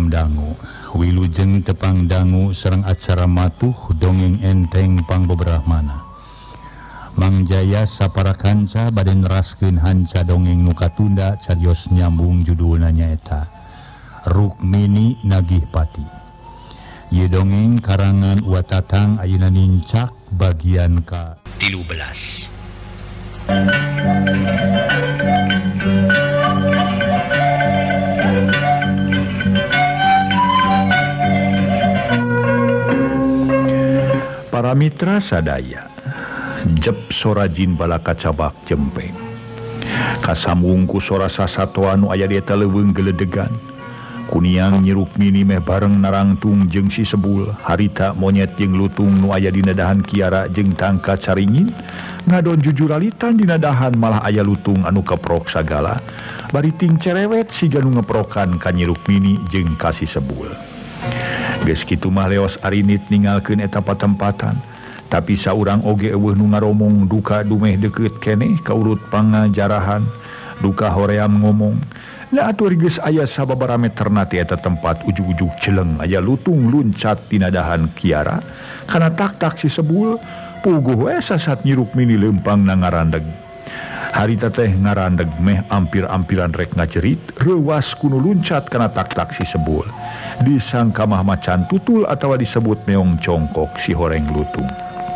malam dangu wilujeng tepang dangu sareng acara matuh dongeng enteng pang beberapa Mang Jaya sapara kanca bade neraskeun hanca dongeng nu katunda carios nyambung judulna nyaeta Rukmini Nagih Pati. Ieu dongeng karangan Watatang ayeuna nincak bagian ka 13. Para mitra sadaya jep sora jin bala kacabak jempeng kasambung ku sora sasatoa anu aya di eta leuweung geledegan kuniang Nyi Rukmini meh bareng narangtung jeung si Sebul harita monyet jeung lutung nu aya dina dahan Kiara jeung tangka caringin ngadon jujuralitan dina dahan malah aya lutung anu keprok sagala bari ting cerewet siga nu ngeprokan ka Nyi Rukmini jeung ka si Sebul. Geus kitu mah leos arinit ninggalkeun eta patempatan tapi saurang oge eueuh nu ngaromong duka dumeh deukeut keneh ka urut pangajarahan duka hoream ngomong na atuh geus aya sababaraha meterna ti eta tempat ujug-ujug celeng aya lutung luncat tina dahan Kiara kana tak-tak si Sebul puguh we sasat Nyi Rukmini leumpang na ngarandeg harita teh ngarandeg meh ampir-ampiran rek ngajerit reuwas kuno luncat kana tak-tak si Sebul disangka mah macan tutul atawa disebut meong congkok si horeng lutung.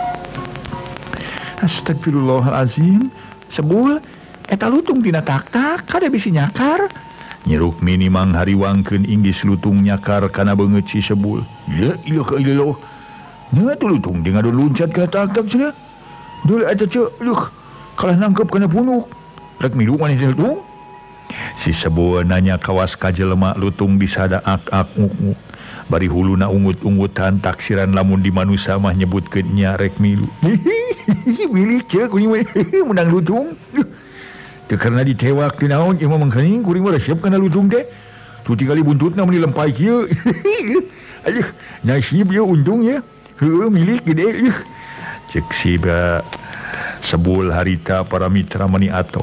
Astagfirullahalazim, Sebul eta lutung tina tak-tak kada bisi nyakar. Nyi Rukmini mang hariwangkeun inggis lutung nyakar kana beungeut si Sebul. Ya ilah. Nya tu lutung jeung adu luncat kana tak-tak cenah. Dulu eta ceuk, kalah nangkep kana punuk. Rek milu maneh lutung. Si Sebul nanya kawas ka jelema lutung disada ak-ak nguk-nguk. Bari huluna ungut-ungutan taksiran lamun di manusia mah nyebutkeun nya rek milu. Milik ceuk kuring menang lutung. Teu karena ditewak teu naon ieu mah mangkaning kuring mah resep kana lutung teh. Tu tikali buntutna mun dilempay kieu. Aduh, nasib ye untung ye. Heueuh milik gede yeuh. Ceuk si Sebul harita para mitra mani ato.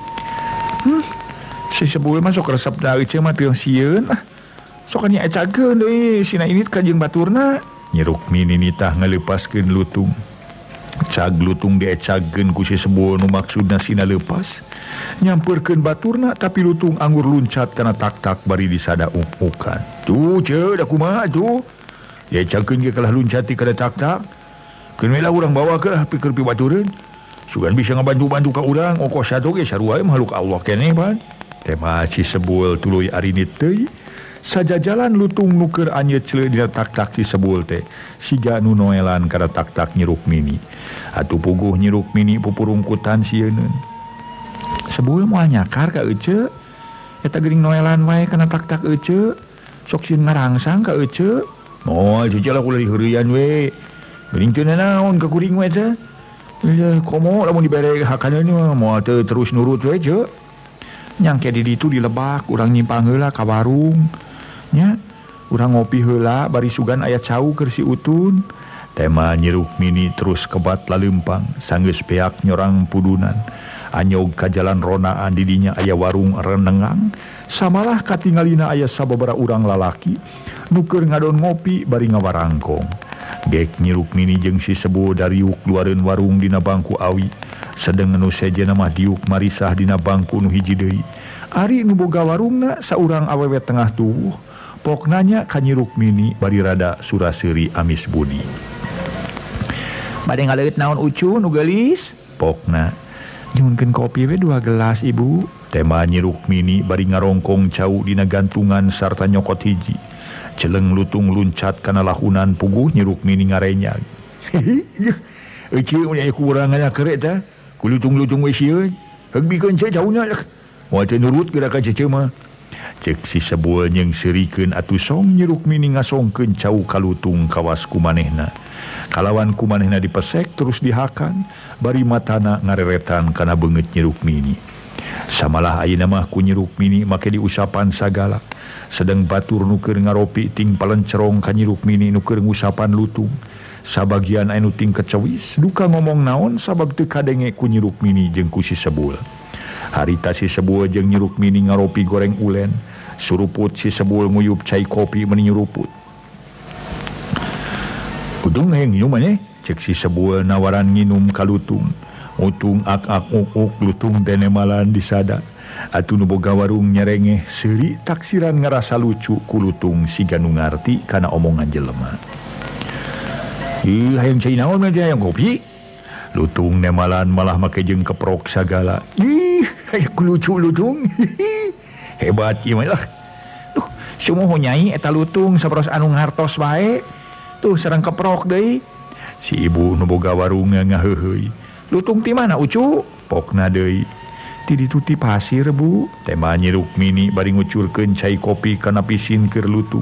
Si Sebul mah sok resep da euceung mah teu sieun. Sok nya ecakeun deui sina init ka jeung baturna. Nyi Rukmini nitah ngaleupaskeun lutung. Cag lutung diecagkeun ku si Sebul nu maksudna sina leupas. Nyampeurkeun baturna tapi lutung anggur luncat kana tak-tak bari disada uk-ukan. Tuh ceuk da kumaha tuh. Diecagkeun ge kalah luncat ti kana tak-tak. Keun we lah urang bawa ke pikeun pi batureun. Sugan bisa ngabantu-bantu ka urang ongkos satu ge sarua makhluk Allah keneh ban. Tema si Sebul tuluy arinit teuy. Sajajalan lutung nuker anyet cele dina tak-tak si Sebul teh siga nu noelan kana tak-tak Nyi Rukmini. Atuh puguh Nyi Rukmini pupurungkutan sieun. Sebul moal nyakar ka euceuk. Eta geuning noelan wae kana tak-tak euceuk. Sok sieun ngarangsang ka euceuk. Moal jujal aku lari heureuyan we. Geuning teu naon ka kuring we teh. Ieu komo lamun dibere hakaneun mah moal teu terus nurut we ceuk. Nyangke di ditu dilebak urang nyimpang heula ka warung. Nya urang ngopi heula bari sugan aya cau keur si Utun. Tema Nyi Rukmini terus kebat laleumpang sanggeus peak nyorang pudunan anyog ka jalan ronaan di dinya aya warung renengang samalah katingalina aya sababaraha urang lalaki nu keur ngadon ngopi bari ngawarangkong. Gek Nyi Rukmini jeung si Sebul dariuk luareun warung dina bangku awi sedeng nu sejena mah diuk marisah dina bangku nu hiji deui. Ari nu boga warungna saurang awewe tengah tubuh pok nanya ka Nyi Rukmini bari rada suraseuri amis budi. Bade ngaleut naon ucu nu geulis? Pokna. Nyuhunkeun kopi we 2 gelas ibu. Tema Nyi Rukmini bari ngarongkong cau dina gantungan sarta nyokot hiji. Celeng lutung luncat kana lahunan puguh Nyi Rukmini ngarenyag. Euceuk mun aya kurangan keur eta. Ku lutung-lutung we sieun. Hegbikeun ceuk cauna. Moal teu nurut geura ka cece mah. Cek si Sebul jeung seurikeun atuh song Nyi Rukmini ngasongkeun cau ka lutung kawas kumanehna. Kalawan kumanehna dipesek terus dihakan bari matana ngareretan kana beungeut Nyi Rukmini. Samalah ayeuna mah ku Nyi Rukmini make diusapan sagala. Sedeng batur nu keur ngaropi ting palencerong ka Nyi Rukmini nu keur ngusapan lutung. Sabagian anu ting kecewis duka ngomong naon sabab teu kadenge ku Nyi Rukmini jeung ku si Sebul. Harita si Sebul jeung Nyi Rukmini ngaropi goreng ulen suruput si sebul nguyup cai kopi meni nyuruput. Udung hayang nginum cek si sebul nawaran nginum ka Lutung. Utung ak-ak uk Lutung teh nemalan disada. Atuh nu boga warung nyerengeh seuri taksiran ngarasa lucu ku Lutung siga nu ngarti kana omongan jelema. Hayang cai naon mah hayang kopi? Lutung nemalan malah make jeung keprok sagala. Hayang lucu Lutung. Hebat ieu mah. Duh, sumuh nyai eta Lutung sabaros anu ngartos bae. Tuh sareng keprok deui. Si ibu nu boga warung ngaheuheuy. Lutung ti mana ucu? Pokna deui. Ti ditu ti pasir Bu. Tema Nyi Rukmini bari ngucurkeun cai kopi kana pisin keur Lutung.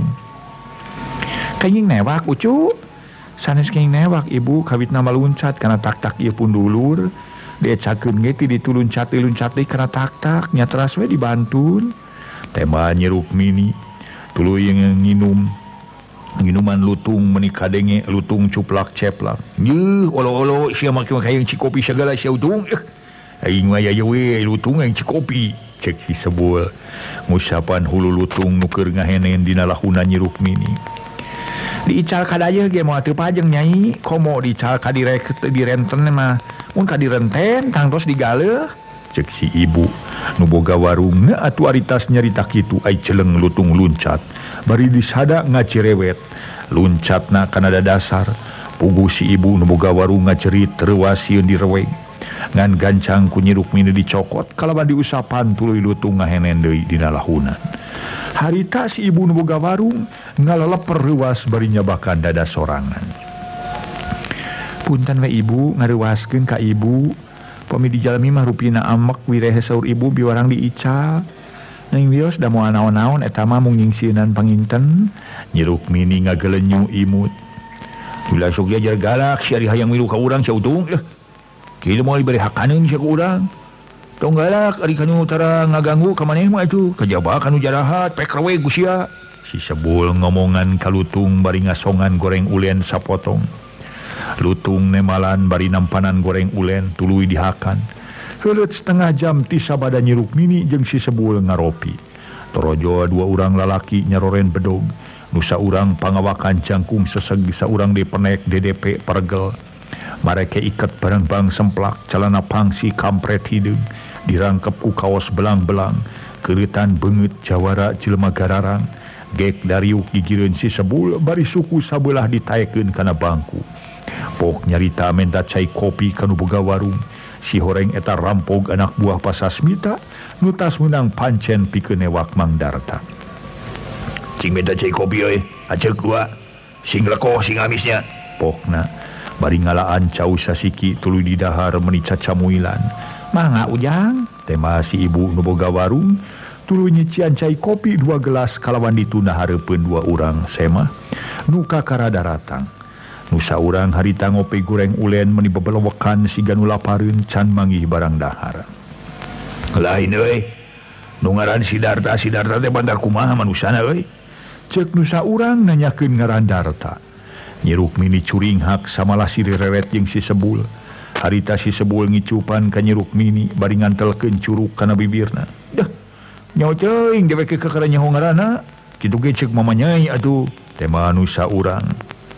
Kenging newak ucu. Sanes kenging newak ibu kawitna maluncat kana tak-tak ieu pun dulur. Diecakeun ge ti ditu luncat deui kana tak-tak nya teras we dibantun. Tema Nyi Rukmini tuluy nginum minuman Lutung meuni kadenge Lutung cuplak ceplak. Yeuh olo-olo sia make hayang cikopi sagala sia Utung. Aing mah aya we Lutung hayang cikopi cek si sebul. Ngusapan hulu Lutung nu keur ngahenen dina lahuna Nyi Rukmini. Diical kadaya ge moal teu pajeng nyai, komo diical ka direnten mah mun ka direnten tang tos digaleuh cek si ibu nu boga warung atuh aritas nyarita kitu ai celeng Lutung luncat bari disada ngacirewet luncatna kana dadasar puguh si ibu nu boga warung ngacerit reuas sieun direweng ngan gancang ku Nyi Rukmini dicokot kalaban diusapan tuluy Lutung ngahenen deui dina lahunan. Harita si ibu nu boga warung ngaleleper reuas bari nyabakan dada sorangan. Punten we ibu ngareuaskeun ka ibu. Pami di jalmi mah rupina amek wirehe saur ibu biwarang diical. Neng wios da moal naon-naon eta mah mung ngingsieunan panginten. Nyi Rukmini ngagelenyu imut. Ulah sok jar galak si ari hayang milu ka urang sia Utung. Kieu moal dibere hakaneun sia ku urang. Tong galak ari kanu tara ngaganggu ka maneh mah atuh. Kajaba kanu jarahat pek rewe ku sia. Si sebul ngomongan ka Lutung bari ngasongan goreng ulen sapotong. Lutung nemalan bari nampanan goreng ulen tuluy dihakan. Heuleut setengah jam ti sabada Nyi Rukmini jeung si sebul ngaropi. Torojo dua urang lalaki nyaroren bedog. Nu saurang pangawakan jangkung seseg saurang dipenek DDP paregel. Mareke iket bareng-bang semplak calana pangsi kampret hideung dirangkep ku kaos belang-belang keuritan beungeut jawara jelema gararang. Gek dariuk gigireun si sebul bari suku sabelah ditaekeun kana bangku. Pok nyarita menta cai kopi kanu boga warung. Si horeng eta rampog anak buah Pasasmita nutas menang pancen pikeun ewak Mang Darta. Cing menta cai kopi euy, aceuk dua. Sing lekoh sing amisnya. Pokna bari ngalaan cau sasiki tuluy di dahar meuni cacamuilan. Mangga ujang, tema si ibu nu boga warung tuluy nyician cai kopi 2 gelas kalawan ditunda hareupeun 2 urang semah nu kakarada ratang. Nu saurang harita ngopi goreng ulen meuni bebelewekan siga nu lapareun can manggih barang dahar. Lain euy. Nu ngaran Sidarta teh bandar kumaha manusana euy? Ceuk nu saurang nanyakeun ngaran Darta. Nyi Rukmini curing hak samalah si reret jeung si sebul. Harita si sebul ngicupan ka Nyi Rukmini bari ngantelkeun curug kana bibirna. Dah. Nyaho teuing dewek ke kana nyaho ngaranna. Kitu ge ceuk Mama Nyai atuh. Teh nu saurang.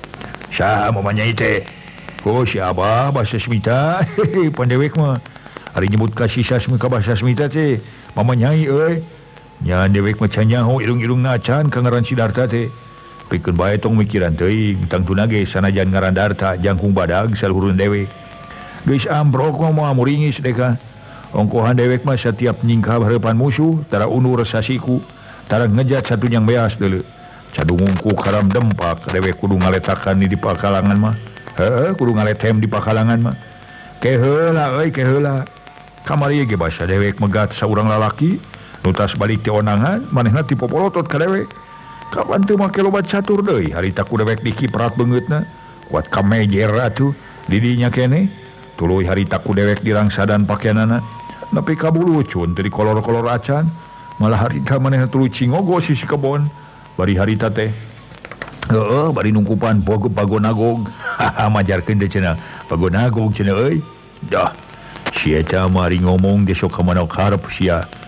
Saha Mama Nyai teh? Oh si Abah Basasmita. Pandewek mah. Ari nyebut ka si Sasmi ka Basasmita teh. Mama Nyai euy. Nya dewek mah can nyaho irung-irungna acan ka ngaran Sidarta teh. Pikeun bae tong mikiran teuing tangtuna ge sanajan ngaran Darta jangkung badag saluhureun dewek. Geus ambrok mah moal muringis deka. Ongkohan dewek mah setiap nyingkap hareupan musuh tara unur sasiku tara ngejat satu yang beas deuleu. Cadungungku karam dempak dewek kudu ngaletakan di pakalangan mah. Heuh kudu ngaletem di pakalangan mah. Keheula euy keheula. Kamari ge basa dewek megat saurang lalaki nutas balik ti onangan manehna ti popolotot ka dewek. Kapan teu make loba catur deui harita ku dewek dikiprat beungeutna. Kuat ka mejer atuh di dinya keneh. Tuluy harita ku dewek dirangsadan pakaianana. Nepi ka bulucun teu dikolor-kolor acan. Malah harita manehna tuluy cingogo sisi kebon. Bari harita teh heueuh bari nungkupan bagonagog. Majarkeun teh cenah bagonagog cenah euy. Dah si eta mari ngomong desok ka manok hareup sia.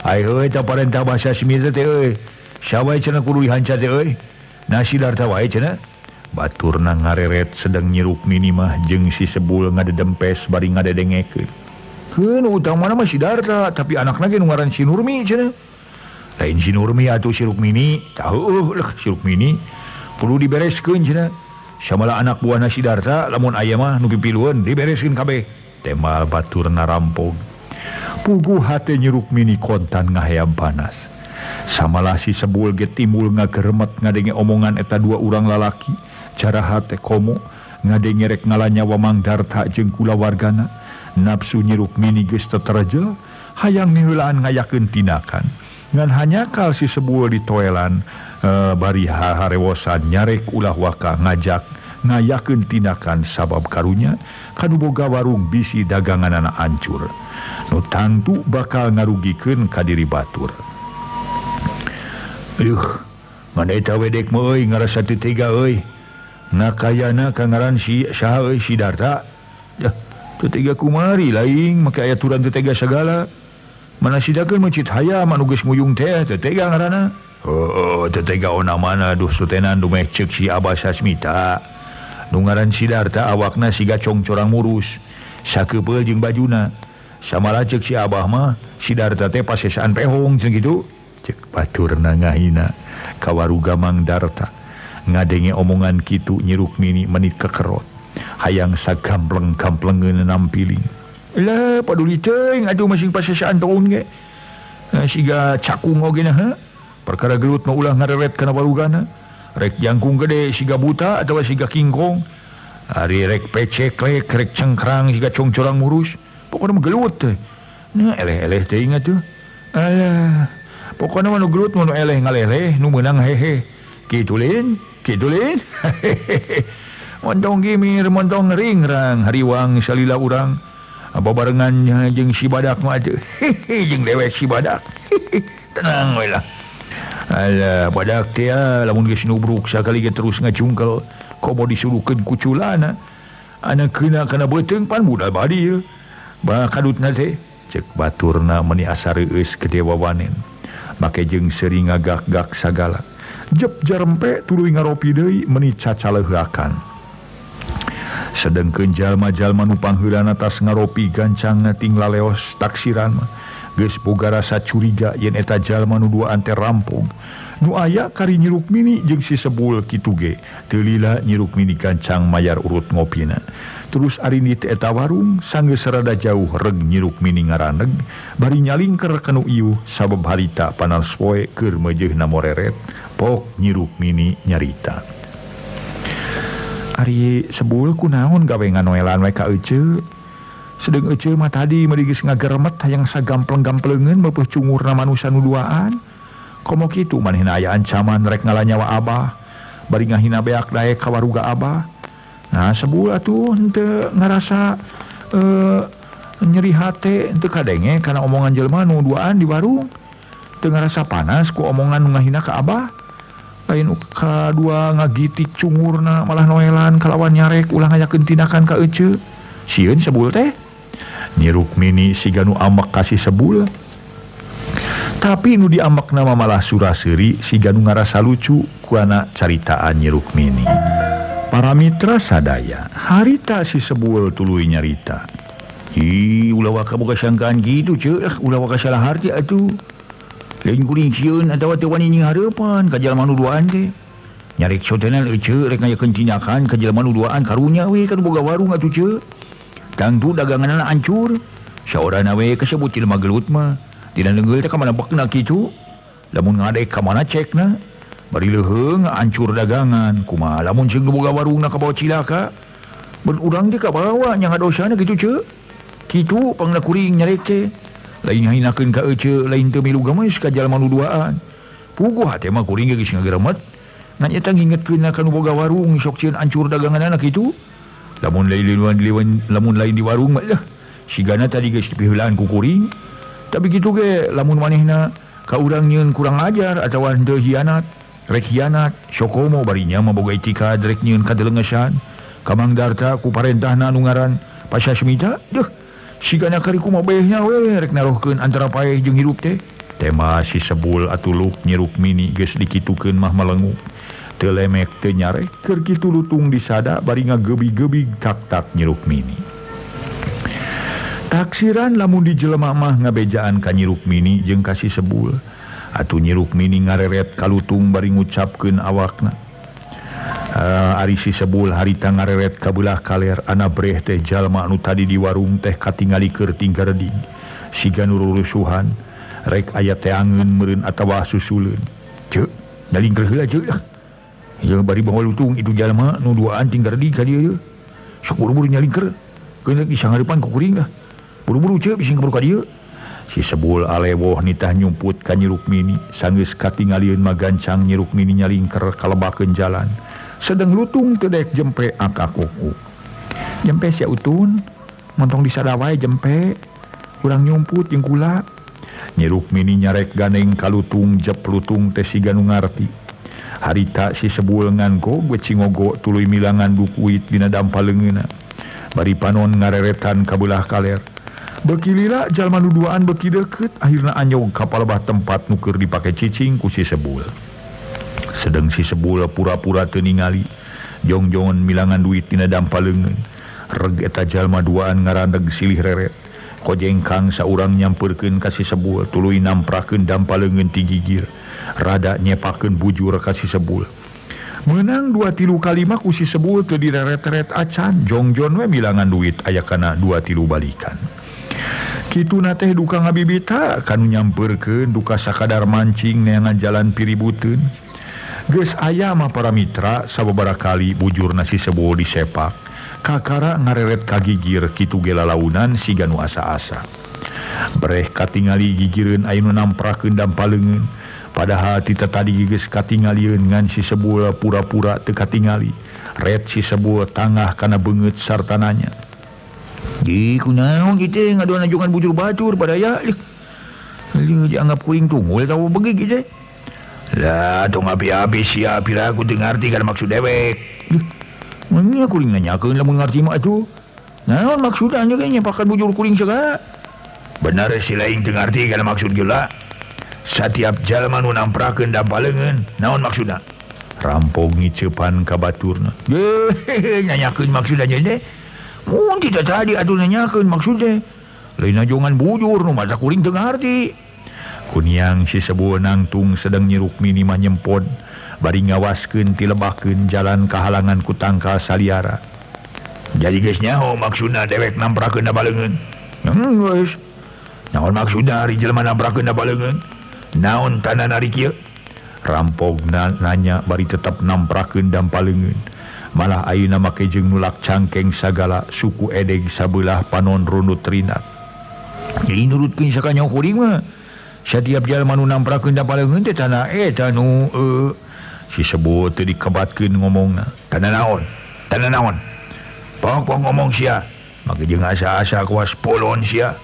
parentah bahasa Smith teh syawai cenah kudu dihancar teh nasi darta wae cenah batur na ngareret sedang nyiruk Mini mah jeung si Sebul ngadedempes bari ngadedengekeun keun utamana mah si Darta tapi anakna ge nu ngaran si Nurmi cenah lain si Nurmi atuh si Rukmini tahu si Rukmini perlu dibereskeun cenah samala anak buahna si Darta lamun aya mah nu pipilueun dibereskeun kabeh temal baturna rampog puguh hate Nyi Rukmini kontan ngahayam panas samalah si Sebul ge timbul ngageremet ngadenge omongan eta dua urang lalaki cara hate komo ngadenge rek ngalanyawa Mang Darta jeung kulawargana nafsu Nyi Rukmini geus teterejel hayang niheulaan ngayakeun tindakan ngan hanyakal si Sebul ditoelan bari harewosan nyarek ulah waka ngajak ngayakeun tindakan sabab karunya kanu boga warung bisi daganganana hancur nu tangtu bakal ngarugikeun ka diri batur. Ngan eta wedek mah euy ngarasa teu tega euy. Nakayana kangaran si saha euy si Darta. Yah, teu tega kumari laing make aya aturan teu tega sagala. Mana sidakeun mencit hayam anu geus nguyung teh teu tega ngaranna. Heuh, teu tega ona mana duh sutenan dumeh ceuk si Abah Sasmita. Nu ngaran si Darta awakna siga congcorang murus. Sakeupeul jeung bajuna. Samala ceuk si Abah mah si Darta teh pasesaan pehong cenah kitu. Cek baturna ngahina kawaruga Mang Darta ngadenge omongan kitu Nyi Rukmini menit kekerot hayang sagampleng-gamplengeun nampiling lah paduli teuing atuh masing pasesaan taun ge siga cakung oge na perkara gelut mah ulah ngareret kana warugana rek jangkung gede siga buta atawa siga kingkong ari rek pecek rek cengkrang siga congcorang murus pokona mah gelut teh nah eleh-eleh teuing atuh alah pokoknya nu gelut nu eleh ngaleleh nu meunang hehe kitu lin montong gimir montong ringrang hariwang salila urang babarengan jeung si badak mah atuh jeung dewek si badak tenang we lah alah badak teh lamun geus nubruk sakali ge terus ngacungkel komo disuruhkeun ku culana anakeuna kana beuteung pan budal badi bah kadutna teh cek baturna meuni asa reueus ke dewa wanen make jeung sering ngagak-gak sagala jep jarempe tuluy ngaropi deui meuni cacaleuhakan sedengkeun jalma-jalma nu pangheulana tas ngaropi gancangna ting laleos taksiran geus boga rasa curiga yen eta jalma nu duaan teh rampung nu aya kari Nyi Rukmini jeung si Sebul kitu ge teu lila Nyi Rukmini gancang mayar urut ngopina terus ari di eta warung sanggeus rada jauh reg Nyi Rukmini ngaraneg bari nyalingker kanu ieuh sabab harita panas poe keur meujeuhna moreret pok Nyi Rukmini nyarita ari Sebul kunaon gawe nganoelan we ka euceuk sedeng euceuk mah tadi meuli geus ngageremet hayang sagampleng-gampleungeun meupuh cungurna manusa nu duaan komo kitu manehna aya ancaman rek ngalanyawa Abah bari ngahina beak daek ka waruga Abah. Nah Sebul atuh henteu ngarasa nyeri hate henteu kadenge kana omongan jelema nu duaan di warung teu ngarasa panas ku omongan nu ngahina ka Abah lain kadua ngagitik cungurna malah noelan kalawan nyarek ulah ngayakeun tindakan ka euceuk sieun Sebul teh Nyi Rukmini siga nu ambek kasih Sebul tapi nu diambekna mah malah suraseuri siga nu ngarasa lucu ku anak caritaan Nyi Rukmini. Para mitra sadaya harita si Sebul tuluy nyarita ulah waka boga sangkaan gitu ceuk ulah waka salah harti atuh lain kuring sieun atawa teu wani nying hareupan ka jalma nu duaan teh nyarek sotenan euceuk rek ngayakeun tindakan ka jalma nu duaan karunya we kan boga warung atuh ceuk tangtu daganganna hancur saorana we kasebut jelema gelut mah dina leungeul teh ka mana bekna kitu lamun ngadek ka mana cekna bari leuheung hancur dagangan kumaha lamun ceuk boga warungna kabawa cilaka mun urang teh kabawa nya ngadosana kitu ceuk kitu pangna kuring nyarek teh lain hinakeun ka euceuk lain teu milu gameus ka jalma nu duaan puguh hate mah kuring geus ngageremet ngan eta ngingetkeun ka nu boga warung sok cieun hancur daganganna kitu lamun lain di warung mah sigana tadi geus dipiheulaan ku kuring tapi kitu ge lamun manehna ka urang nyieun kurang ajar atawa henteu hianat rek hianat sokomo barinya maboga itikad rek nyieun kadeleungesan ka Mang Darta ku parentahna nu ngaran Pasasmita deuh sigana kari kumaha beehnya we rek narohkeun antara paeh jeung hirup teh tema si sebul atuluk nyiruk mini geus dikitukeun mah melenguk teu lemek teu nyarek keur kitu lutung disada bari ngagebi-gebi tak-tak nyiruk mini. Taksiran lamun dijelema mah ngabejaan ka nyiruk mini jeung ka si sebul. Atuh nyiruk mini ngareret ka lutung bari ngucapkeun awakna. Ari si sebul harita ngareret ka beulah kaler ana breh teh jalma anu tadi di warung teh katingali keur tinggareding. Siga nu rurusuhan rek aya teh angeun meureun atawa susuleun. Ceuk, nalingker heula ceuk. Ya bari bawa lutung itu jalma nu duaan tinggareding ka dieu ye. Sok buru-buru nyalingker. Keun di sanghareupan ku kuring dah. Buru-buru ceuk bising kabur ka dieu. Si sebul alewoh nitah nyumput ka nyiruk mini sanggeus katingalieun magancang nyiruk mini nyalingker kalebakeun jalan. Sedang lutung teu daek jempe akakuku. Jempe sia utun, montong disada wae jempe. Urang nyumput jeung kula. Nyiruk mini nyarek ganeng ka lutung jep lutung teh siga nu ngarti. Harita si sebul nganggo gocingogo tuluy milangan dukuit dina dampaleungeuna. Bari panon ngareretan ka beulah kaler. Beki lila jalma nu duaan beki deukeut akhirna anyog ka palebah tempat nu keur dipake cicing ku si sebul. Sedeng si sebul pura-pura teu ningali jong-jongon milangan duit dina dampaleungeun. Reg eta jalma duaan ngarandeg silih reret. Kojengkang saurang nyampeurkeun ka si sebul tuluy namprakeun dampaleungeun ti gigir. Rada nyepakeun bujur ka si sebul. Menang 2-3 kali mah ku si sebul teu direret-ret acan jongjon we milangan duit aya kana 2-3 balikan. Kituna teh duka ngabibita kanu nyampeurkeun duka sakadar mancing neangan jalan piributeun. Geus aya mah para mitra sababaraha kali bujurna si sebul disepak. Kakara ngareret ka gigir kitu ge lalaunan siga nu asa-asa. Breh katingali gigireun aya nu namprakeun dampaleungeun. Padahal tita tadi geus katingalieun ngan si sebul pura-pura teu katingali. Ret si sebul tangah kana beungeut sarta nanya. Di kunaon kitu ngaduan ajukan bujur batur pada ya. Lieu dianggap kuring tunggul tahu begi kitu. Lah tong api-api sia pira aku teu ngarti kana maksud dewek. Nya kuring nanyakeun lamun ngarti mah atuh. Naon maksudna nya ge nyepakan bujur kuring segala. Benar si lain teu ngarti kana maksud geula. Satiap jalma nu namprakeun dampaleungeun, naon maksudna? Rampog ngiceupan ka baturna. Nanyakeun maksudna nya teh. Mun tidak tadi atuh nanyakeun maksudna. Lain ajongan bujur nu masa kuring teu ngarti. Kuniang si sebul nangtung sedang nyiruk mini mah nyempod bari ngawaskeun ti lebakeun jalan kahalangan ku tangkal saliara. Jadi geus nyaho maksudna dewek namprakeun dampaleungeun? Geus. Naon maksudna ari jelema namprakeun dampaleungeun? Naon tanana ari kieu? Rampog nanya bari tetep namprakeun dampaleungeun. Malah ayeuna make jeung nulak cangkeng sagala suku edeg sabelah panon rundut rinat. Jadi nurutkeun sakanya kuring mah setiap jalma nu namprakeun dampaleungeun teh tanah eta nu si sebut teh dikebatkeun ngomongna. Tanah naon? Tanah naon? Pokok ngomong sia. Make jeung asa-asa kuas polon sia.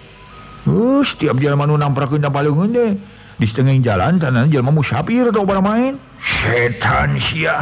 Setiap jalma nu namprakeun dampaleungeun teh di setengah jalan tanah jalma musafir atau bara main. Setan sia.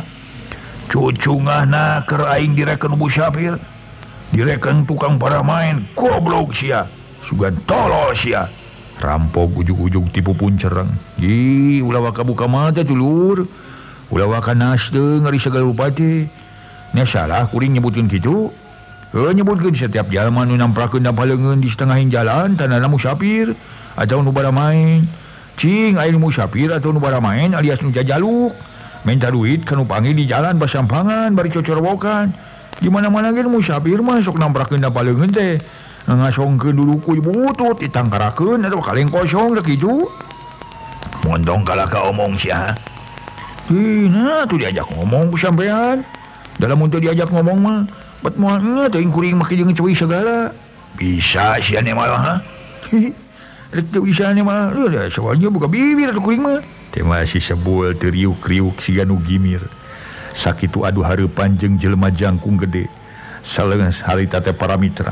Cucungahna keur aing direken musafir, direken tukang para main, goblok sia, sugan tolol sia. Rampok ujug-ujug tipu pun cereng. Ulah waka buka mata dulur, ulah waka nasdeung ngari sagala rupa teh. Nya salah kuring nyebutkeun kitu. Nyebutkeun setiap jalma nu namprakeun dampaleungeun di setengahing jalan tanana musafir atau nu bara main. Cing aya nu musafir atau nu bara main alias nu jajaluk. Minta duit kanu panggil di jalan basampangan bari cocorobokan. Di mana-mana ge musafir mah sok namprakeun dampaleungeun teh ngasongkeun dulu ku butut ditangkarakeun atawa kaleng kosong da kitu. Montong kalaka omong sia. Nah tuh diajak ngomong ku sampean. Dalam mun diajak ngomong mah bet moal nya teuing kuring make jeung cuy segala. Bisa sia ne malah ha. Rek teu bisa ne mah. Soalnya buka bibir atuh kuring mah. Tema si sebul teriuk-riuk siga nu gimir. Sakitu adu hareupan jeung jelema jangkung gede. Saleungeus harita teh para mitra.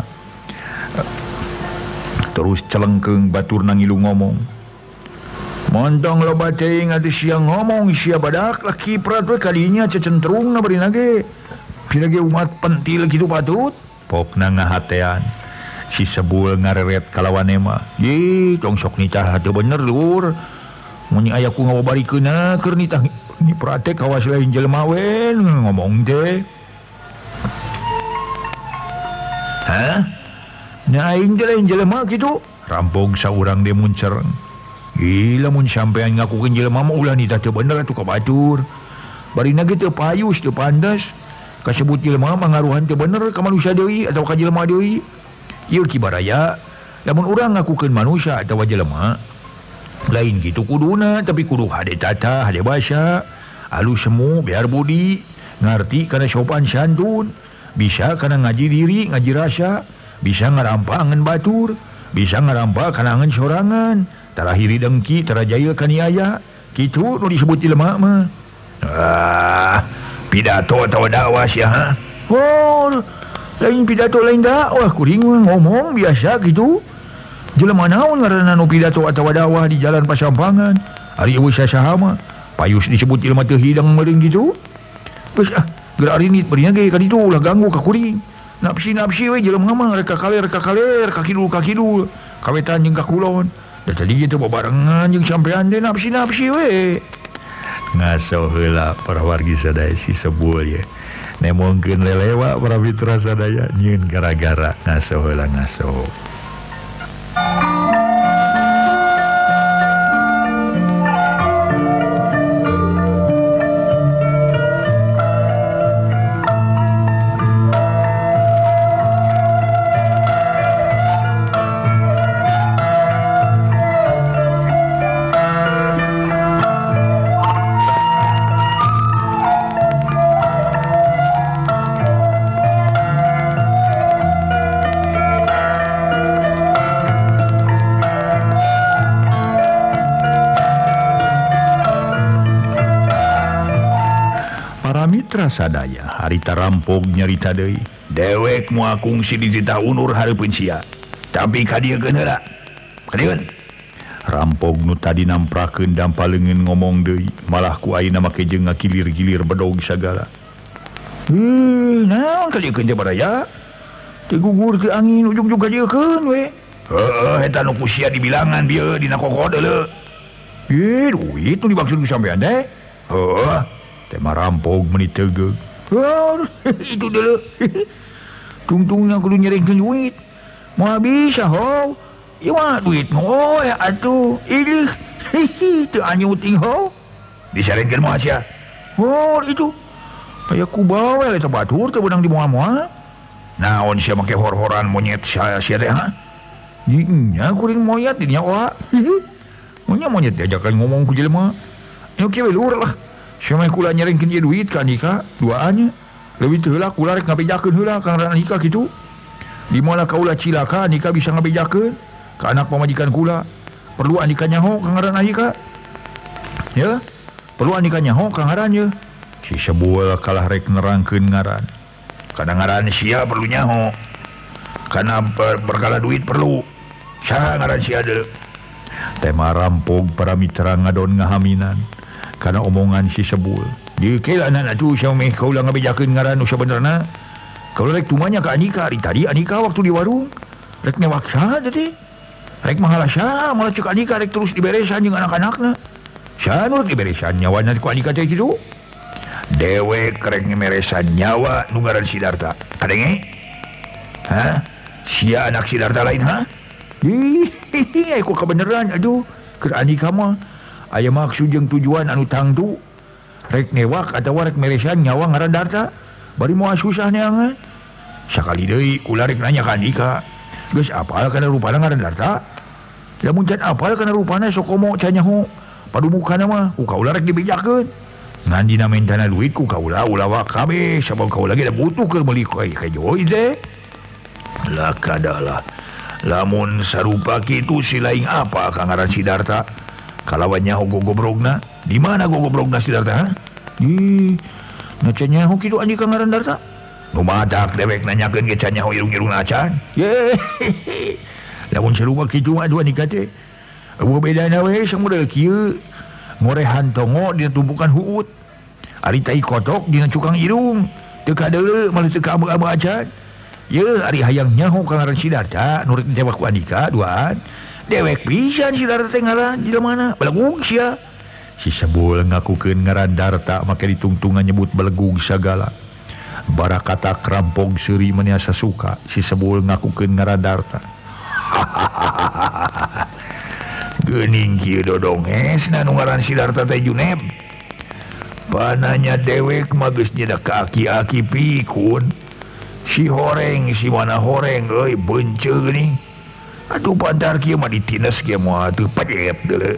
Terus celengkeung baturna ngilu ngomong. Montong loba teuing atuh sia ngomong sia badak laki prat we kadinya cecentrungna beurina ge. Pira ge umat pentil kitu patut. Pokna ngahatean. si sebul ngareret kalawan mah tong sok nitah teu bener lur mun aya ku ngabarikeun keur nitah ni pratek kawas lain jelema wen ngomong teh aing teh lain jelema kitu rampog saurang teh mun cereng lamun sampean ngakukeun jelema mah ulah nitah teu bener atuh ka batur barina ge teu payus teu pantes kasebut jelema mangaruhan teu bener ka manusia deui atawa ka jelema deui ieu kibaraya lamun urang ngakukeun manusia atawa jelema lain gitu kuduna tapi kudu hade tata hade basa alus semu biar budi ngarti kana sopan santun bisa kana ngaji diri ngaji rasa bisa ngarampa angeun batur bisa ngarampa kana angeun sorangan tarahiri dengki tarajail kaniaya kitu nu disebut jelema mah pidato atawa dakwah sia lain pidato lain dakwah kuring ngomong biasa gitu jelema naon ngaranna nu pidato atawa dakwah di jalan pasampangan ari eueuh saha mah payus disebut jelema teu hidang meureun gitu geus geura arinit beuring ge ka ditu ulah ganggu ka kuring napsi we jelema mah rek ka kaler ka kidul kawetan jeung ka kulon da tadi kitu babarengan jeung sampean teh napsi we ngaso heula para wargi sadaya si sebul ye nemongkeun lelewa para mitra sadaya nyieun gara-gara ngaso heula ngaso mitra sadaya harita rampog nyarita deui dewek moal kungsi di titah unur hareupeun sia tapi ka dieu geunheula kadieun rampog nu tadi namprakeun dampaleungeun ngomong deui malah ku ayeuna make jeung ngakilir-gilir bedog sagala naon ka dieu teh baraya teu gugur teu angin ujug-ujug ka dieu we eta nu ku sia dibilangan dieu dina kokod deuleu duit nu dimaksud ku sampean teh tema rampog menit tegeg itu dulu tungtungnya kudu nyerengkeun duit moal bisa ho ieu mah duit ya atuh ilih teu anyuting ho disarengkeun moal sia itu aya ku bawel eta batur teu beunang di moal-moal naon sia make hor-horan monyet sia teh nya kuring monyet di nya monyet diajakan ngomong ku jelema nya kieu lur lah siapa kula nyerengkeun ieu duit ka Andika duaannya leuwih teu heula kula rek ngabejakeun heula ka ngaran Andika kitu di moal kaula cilaka Andika bisa ngabejakeun ka anak pamajikan kula perlu Andika nyaho ka ngaran Andika ya perlu Andika nyaho ka ngaran ye si sebul kalah rek nerangkeun ngaran kana ngaran sia perlu nyaho kana berkala duit perlu saha ngaran sia deui tema rampog para mitra ngadon ngahaminan karena omongan si sebul di kelana atuh sia meh kaula ngabejakeun ngaran nu sabenerna kaula rek tumanya ka Andika ari tadi Andika waktu di warung rek newak saha teh rek mahala saha malah cek Andika rek terus diberesan jeung anak-anakna saha nu diberesan nyawana ku Andika teh kitu dewek rek ngemeresan nyawa nu ngaran Sidarta kadenge sia anak Sidarta lain ku kabeneran aduh keur Andika mah aya maksud jeung tujuan anu tangtu rek newak atawa rek meresan nyawa ngaran Darta bari moal susah neangan sakali deui kula rek nanya ka Andika geus apal kana rupana ngaran Darta lamun can apal kana rupana sok komo can nyaho padumukana mah ku kaula rek dibejakeun ngan dina mentana duit ku kaula ulah wa kabeh sabab kaula ge da butuh keur meuli kajo teh lah kadalah lamun sarupa kitu si laing apa ka ngaran si Darta kalawan nyaho gogobrogna di mana gogobrogna si Darta na can nyaho kitu anjing ka ngaran Darta nu madak dewek nanyakeun ge can nyaho irung-irungna acan lamun sarupa kitu mah dua nikah teh eueuh bedana we sang model kieu ngorehan tongo dina tumpukan huut ari tai kotok dina cukang irung teu kadeuleu malah teu ka abu-abu acan Ye ari hayang nyaho ka ngaran Sidarta nurik dijawab ku Andika duaan dewek pisan Sidarta teh ngaran di mana belegug sia si Sebul ngakukeun ngaran Darta make ditungtungan nyebut belegug sagala bara kata krampog seuri meniasa suka si Sebul ngakukeun ngaran Darta geuning kieu dodongesna nu ngaran Sidarta teh Juneb pananya dewek mah geus nyedak ka aki-aki pikun si horeng si mana horeng euy beunceuk geuning atuh pantar kieu mah ditines kieu mah teu pajet deuleu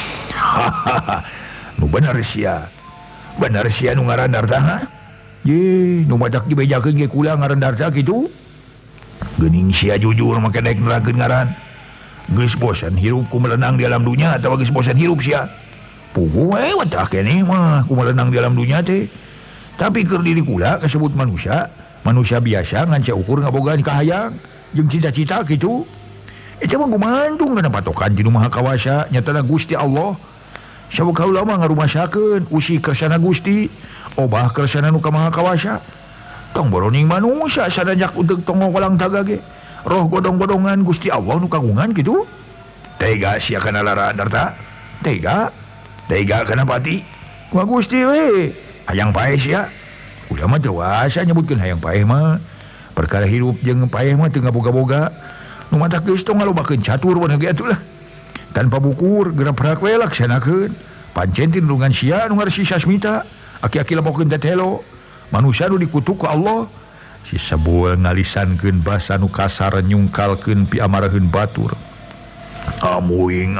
nu bener sia nu ngaran Darta ha ye nu madak dibejakeun ge kula ngaran Darta kitu geuning sia jujur make daek nerangkeun ngaran geus bosan hirup ku melenang di alam dunia atawa geus bosan hirup sia pugu we wantah keneh mah ku melenang di alam dunia teh tapi keur diri kula kasebut manusia biasa ngan ukur ngabogaan kahayang jeung cita-cita kitu eta mah gumantung kana patokan ti Nu Maha Kawasa nyatana Gusti Allah sabab kaula mah ngarumasakeun usi kersana Gusti obah kersana Nu Maha Kawasa tong boroning manusia sadanyak untuk tongo walang taga ge roh godong-godongan Gusti Allah nu kagungan kitu tega sia kana lara Darta tega kana pati ku Gusti we hayang paeh sia udah mah dewasa nyebutkeun hayang paeh mah perkara hirup jeung paeh mah teu ngaboga-boga nu mata geus tong ngalobakeun catur bener ge atuh lah tanpa bukur gerak we laksanakeun pancen tinulungan sia nu ngarsi Sasmita aki-aki labokeun tetelo manusia nu dikutuk ku Allah si Sebul ngalisankeun basa nu kasar nyungkalkeun piamaraheun batur amuing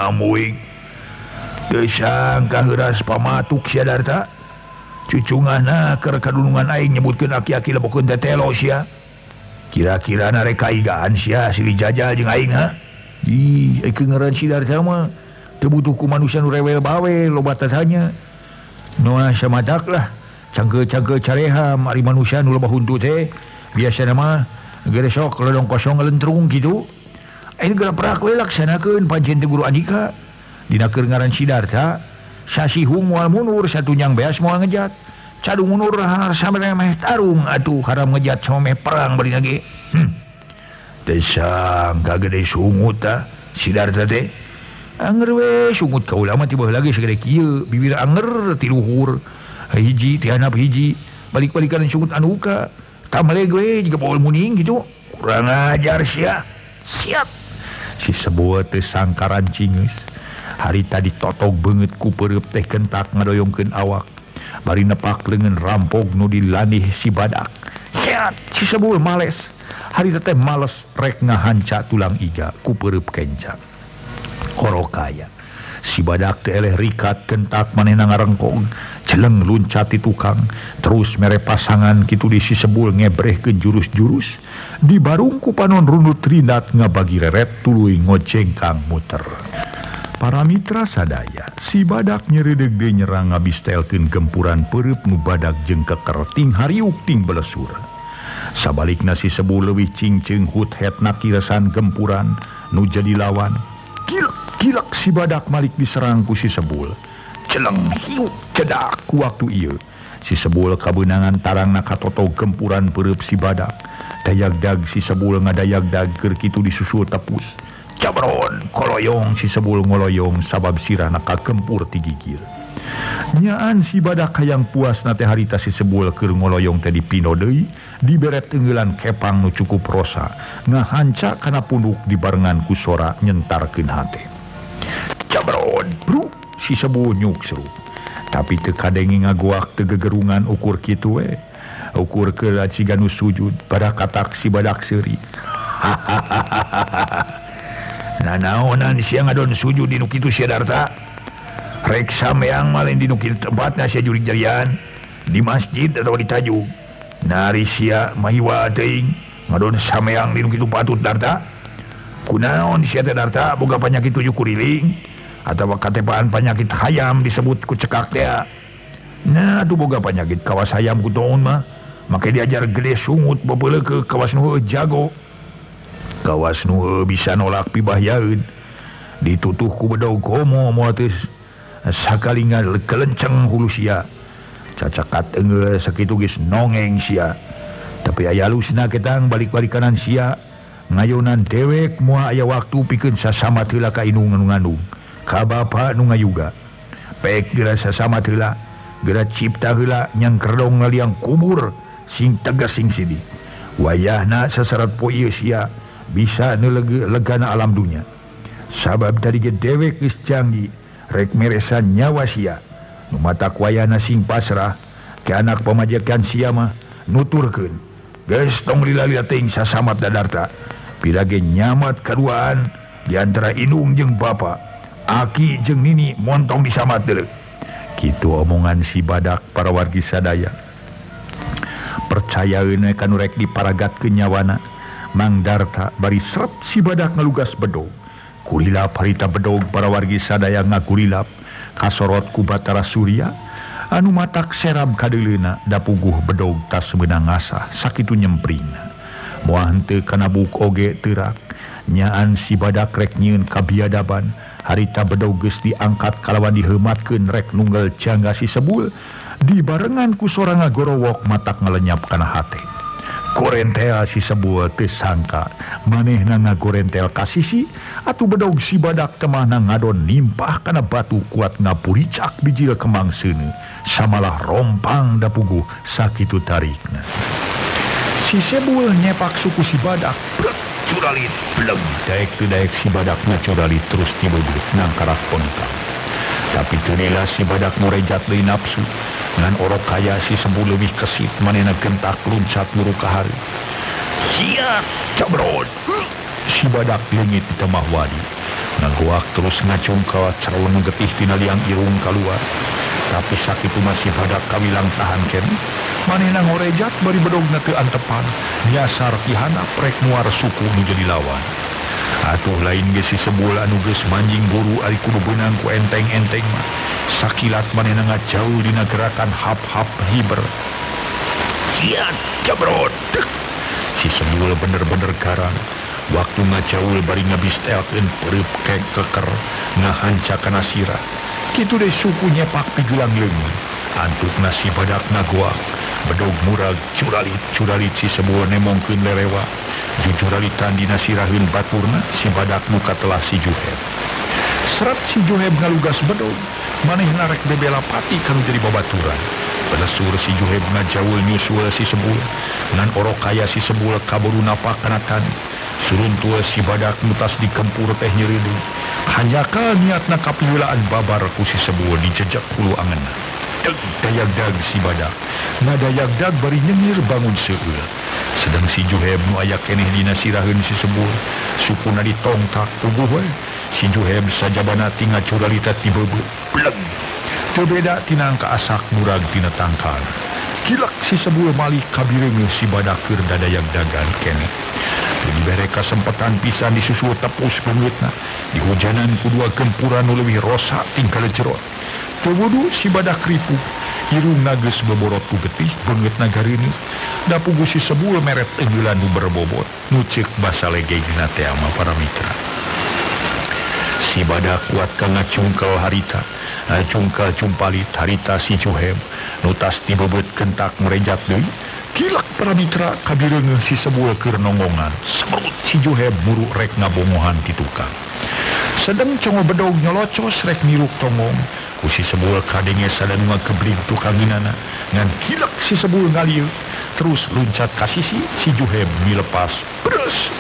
teu sangka heuras pamatuk sia Darta cucungana keur kadulungan aing nyebutkeun aki-aki lebokeun tetelo sia kira-kira na rek kaigaan sia silih jajal jeung aing ha ih ngaran Sidarta mah teu butuh ku manusia nu rewel bawe loba tatanya nu samadak lah cangkeu careham ari manusia nu loba huntu teh biasana mah geus sok lodong kosong ngelentrung kitu aing gerak we laksanakeun pancen teh guru Andika dina keur ngaran Sidarta sasihung moal munur satunyang beas moal ngejat cadung munur samere meh tarung atuh haram ngejat sama meh perang bari lagi teu sangka gede sungut ta Sidarta teh anger we sungut kaula mah tiba lagi sagede kieu bibir anger ti luhur hiji ti handap hiji balik-balikan sungut anu uka tamaleg we jiga baul muning gitu kurang ajar sia siap si Sebul teh sangkaran cingeus harita ditotok beungeut ku peureup teh kentak ngadoyongkeun awak bari nepak leungeun rampog nu dilanih si badak siat si Sebul males harita teh males rek ngahanca tulang iga ku peureup kenca korokaya si badak teh eleh rikat kentak manehna ngarengkong celeng luncat ti tukang terus mere pasangan kitu di si Sebul ngebrehkeun jurus-jurus dibarung ku panon runut rindat ngabagi reret tuluy ngojengkang muter para mitra sadaya si badak nyeredeg de nyerang ngabistelkeun gempuran peureup nu badak jeung keker ting hariuk ting belesur sabalikna si Sebul leuwih cingceung hut hetna kiresan gempuran nu jadi lawan Kilak si badak malik diserang ku si Sebul celeng hiu cedak ku waktu ieu si Sebul kabeunangan tarangna katoto gempuran peureup si badak dayagdag si Sebul ngadayagdag keur kitu disusul tepus cabron koloyong si Sebul ngoloyong sabab sirahna kagempur ti gigir nyaan si badak hayang puas na teh harita si Sebul keur ngoloyong teh dipino deui diberet teunggelan kepang nu cukup rosa ngahanca kana punduk dibarengan ku sora nyentarkeun hate cabron bro si Sebul nyuk seru tapi teu kadenge ngagoak teu gegerungan ukur kitu we ukur ke ciganu sujud pada katak si badak seuri nanaonan sia ngadon sujud dinu kitu sia Darta rek sameang malen dinu kitu tempatna sia jurig jarian di masjid atau di tajuk nari sia mahiwa teuing ngadon sameang dinu kitu patut Darta kunaon sia teh Darta boga panyakit tujuh kuriling atawa katepaan penyakit hayam disebut ku cekak teh nah tu boga penyakit kawas hayam ku taun mah make diajar gede sungut bebeuleuh ke kawas nu jago kawas nu bisa nolak pibahyaeun ditutuh ku bedog homo moal teu sakalingan kelenceng hulu sia cacakat enggeul sakitu geus nongeng sia tapi aya lusna ketang balik-balik kanan sia ngayunan dewek mua aya waktu pikeun sasama heula ka indung nu ngandung ka bapa nu ngayuga pek geura sasama heula geura cipta heula nyang kerdong ngaliang kubur sing tegas sing sidi wayahna sasarat poe ieu sia bisa legana alam dunya sabab dari dewek geus janji rek meresan nyawa sia nu matak wayahna sing pasrah ke anak pamajikan sia mah nuturkeun geus tong lila-lila teuing sasamat dadarta bila ge nyamat kaduaan di antara indung jeung bapa aki jeung nini montong disamat deuleu kitu omongan si badak para wargi sadaya percayaeun kanu rek diparagatkeun nyawana Mang Darta bari seret si badak ngalugas bedog kulilap harita bedog para wargi sadaya ngakulilap kasorot ku Batara Surya anu matak seram kadeulina da puguh bedog tas meunang ngasah sakitu nyempringna moal henteu kana buk oge teurak nyaan si badak rek nyieun kabiadaban harita bedog geus diangkat kalawan diheumatkeun rek nunggal jangga si sebul dibarengan ku soranga gorowok matak ngalenyap kana hate gorentel si sebul teu sangka manehna ngagorentel ka sisi atuh bedog si badak temahna ngadon nimpah kana batu kuat ngapuricak bijil kemang seuneu samalah rompang da puguh sakitu tarikna si sebul nyepak suku si badak curalit belum daek tu daek si badak curalit terus tibeut nangkarak kontang tapi teuneula si badak murejat deui nafsu ngan orok kaya si sebul leuwih kesit manehna gentak luncat muru ka hari sia cabrod si badak leungit di tengah wadi ngagoak terus ngacungkal careleng getih tina liang irung kaluar tapi sakitu masih badak kawilang tahan keneh manehna ngorejat bari bedogna teu antepan nyasar ti handap rek muar suku nu jadi lawan atuh lain ge si sebul anu geus manjing buru ari kudu beunang ku enteng-enteng mah sakilat manehna ngajauh dina gerakan hap-hap hiber sian cabrot si sebul bener-bener garang waktu ngajauh bari ngabistelkeun pereup kek keker ngahanca kana sirah kitu deui suku nyepak pigelang leungeun antukna si badak ngagoak bedog murag curalit si sebul nemongkeun lerewa jujuralitan dina siraheun baturna si badak nu katelah si Juheb seret si Juheb ngalugas bedog manehna rek bebela pati kanu jadi babaturan Pelesur si Juheb ngajawul nyusul si sebul ngan orok kaya si sebul kaburu napak kana tani suruntul si badak mutas dikempur teh nyeridu hanyaka niatna kapiulaan babar ku si sebul dijejak hulu angeunna deg dayagdag si badak ngadayagdag bari nyengir bangun seueur sedang si Juheb nu aya keneh dina siraheun si sebul sukuna ditongtak puguh we si Juheb sajabana tinggal curalita ti beubeu bleg teu beda tina angka asak murag tina tangkal kilak si sebul malih kabireungeuh si badak keur dadayagdagan keneh dibere kasempatan pisan disusul tepus peungeutna dihujanan ku dua gempuran nu leuwih rosa tingkal jerot teu wudu si badak ripuh irungna geus boborot ku getih beungeutna gareuneuk da puguh si sebul meret engeulan nu berbobot nu ceuk basa legegna teh mah para mitra si badak kuat ka ngacungkel harita cungkel cumpalit harita si Juheb nu tas tibebeut kentak merejat deui kilak para mitra kabireungeuh si sebul keur nonggongan semrut si Juheb muru rek ngabongohan ti tukang sedeng congo bedog nyolocos rek niruk tongong ku si sebul kadenge sadanu ngakeblig tukanginana ngan kilak si sebul ngalieu terus luncat ka sisi si Juheb milepas beres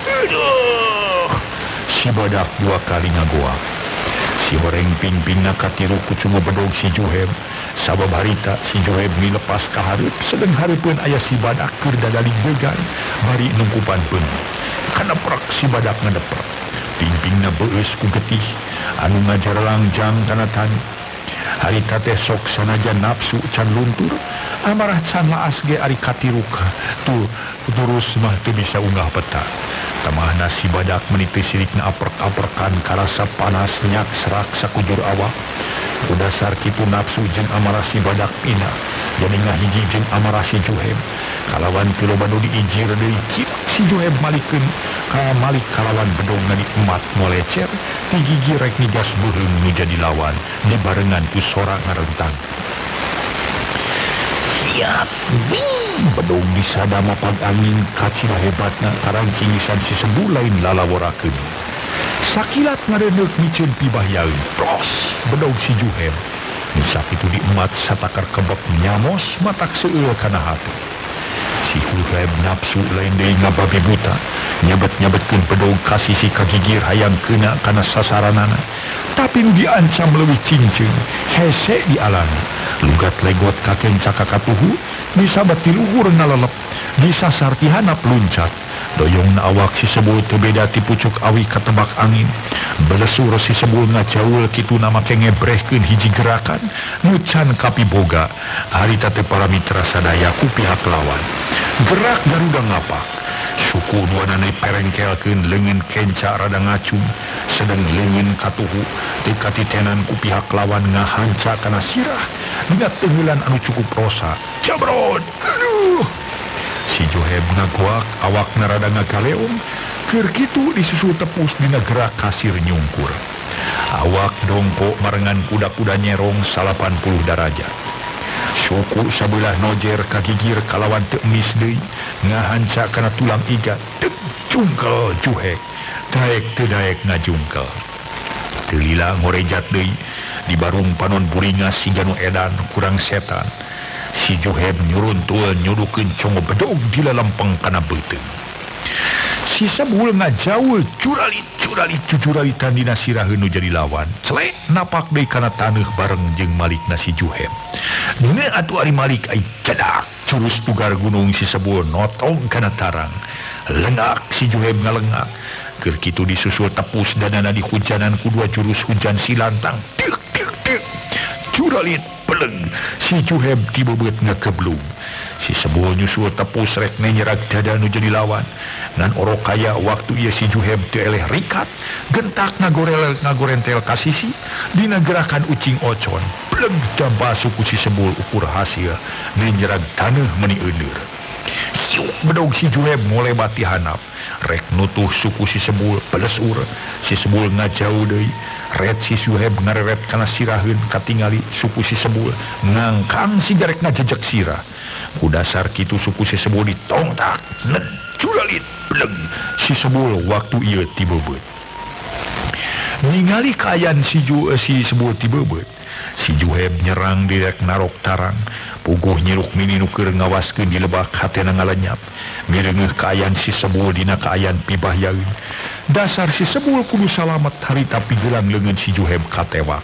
si badak dua kali ngagoak si horeng ping-pingna katiru ku congo bedog si Juheb sabab harita si Juheb milepas ka hareup sedeng hareupeun aya si badak keur dadaling degan bari nungkupan beungeut kana prak si badak ngadeprak ping-pingna beueus ku getih anu ngajarlangjang kana tani harita teh sok sanajan nafsu can luntur amarah can laas ge ari katiruk tuh terus mah teu bisa unggah peta tamahna si badak meniti sirikna aprek-aprekan karasa panas nyak serak sakujur awak ku dasar kitu nafsu jeung amarah si badak pina jadi ngahiji jeung amarah si Juheb kalawan teu loba nu diijir deui si Juheb malikeun ka malik kalawan bedogna di emat molecer ti gigi rek nigas beuheung nu jadi lawan dibarengan ku sora ngarentang siap bedog disada mapag angin kacira hebatna karancingisan si Sebul lain lalaworakeun. Sakilat ngareneuk micen pibahyaeun. Pros bedog si Juhem. Nu sakitu diumat satakar kebek nyamos matak seueur kana hate. Si Juhem nafsu lain deui ngababi buta. Nyabet-nyabetkeun bedog ka sisi kagigir hayang keuna kana sasaranana. Tapi nu diancam leuwih cincin, hese di alana. Lugat legot kakeng cakakatuhu, disabat ti luhur ngalelep, disasar ti handap luncat. Doyong na awak si Sebul teu beda ti pucuk awi katebak angin. Belesur si Sebul ngajaul kitu nama kengebrehkeun hiji gerakan, nu can kapiboga. Harita teu para mitra sadaya ku pihak lawan. Gerak Garuda ngapak. Suku duanana perengkelkeun leungeun kenca rada ngacung, sedang leungeun katuhu teu katitenan ku pihak lawan ngahanca kana sirah dina tengeulan anu cukup rosa. Jabrod, aduh. Si Juhem ngaguak awakna rada ngagaleong, keur kitu disusul tepus dina gerak kasir nyungkur. Awak dongko marengan kuda-kuda nyerong 80 derajat. Suku sabelah nojer kagigir kalawan teu emis deui ngahanca kana tulang iga. Teu jungkel Juhek, daek teu daek ngajungkel. Teu lila ngorejat deui di barung panon buringas siga nu edan kurang setan. Si Juhem nyuruntul nyudukeun congo bedog di lalampeng kana beuteung. Si Sebul ngajaul curalit jujuralitan dina siraheun nu jadi lawan. Celek napak deui kana taneuh bareng jeung malikna si Juhem. Dina atuh ari Malik ai cedak curus tugar gunung si Sebul notong kana tarang. Lengak si Juhem ngalengak. Keur kitu disusul tepus danana di hujanan ku dua jurus hujan silantang. Dik dik dik. Curalit peleng si Juhem tibebeut ngakeblung. Si Sebul nyusul tepus rek nyerag dada nu jadi lawan. Ngan orok kaya waktu ieu si Juhem teu eleh rikat, gentak ngagorentel ka sisi dina gerakan ucing ocon. Pleng dampa suku si Sebul ukur hasil nyerag taneuh meuni euneur. Hiuk bedog si Juhem ngolebati hanap. Rek nutuh suku si Sebul pelesur. Si Sebul ngajauh deui. Red si Juhem ngareret kana siraheun katingali suku si Sebul ngangkang si garek ngajejek sirah. Ku dasar kitu suku si Sebul ditongtak ned curalit pleng si Sebul waktu ieu tibebeut. Ningali kaayaan si Sebul tibebeut, si Juhem nyerang direk narok tarang. Puguh nyiruk mini nu keur ngawaskeun di lebak hatena ngalenyap. Mireungeuh kaayaan si Sebul dina kaayaan pibahyaeun. Dasar si Sebul kudu salamet harita pigelang leungeun si Juhem katewak.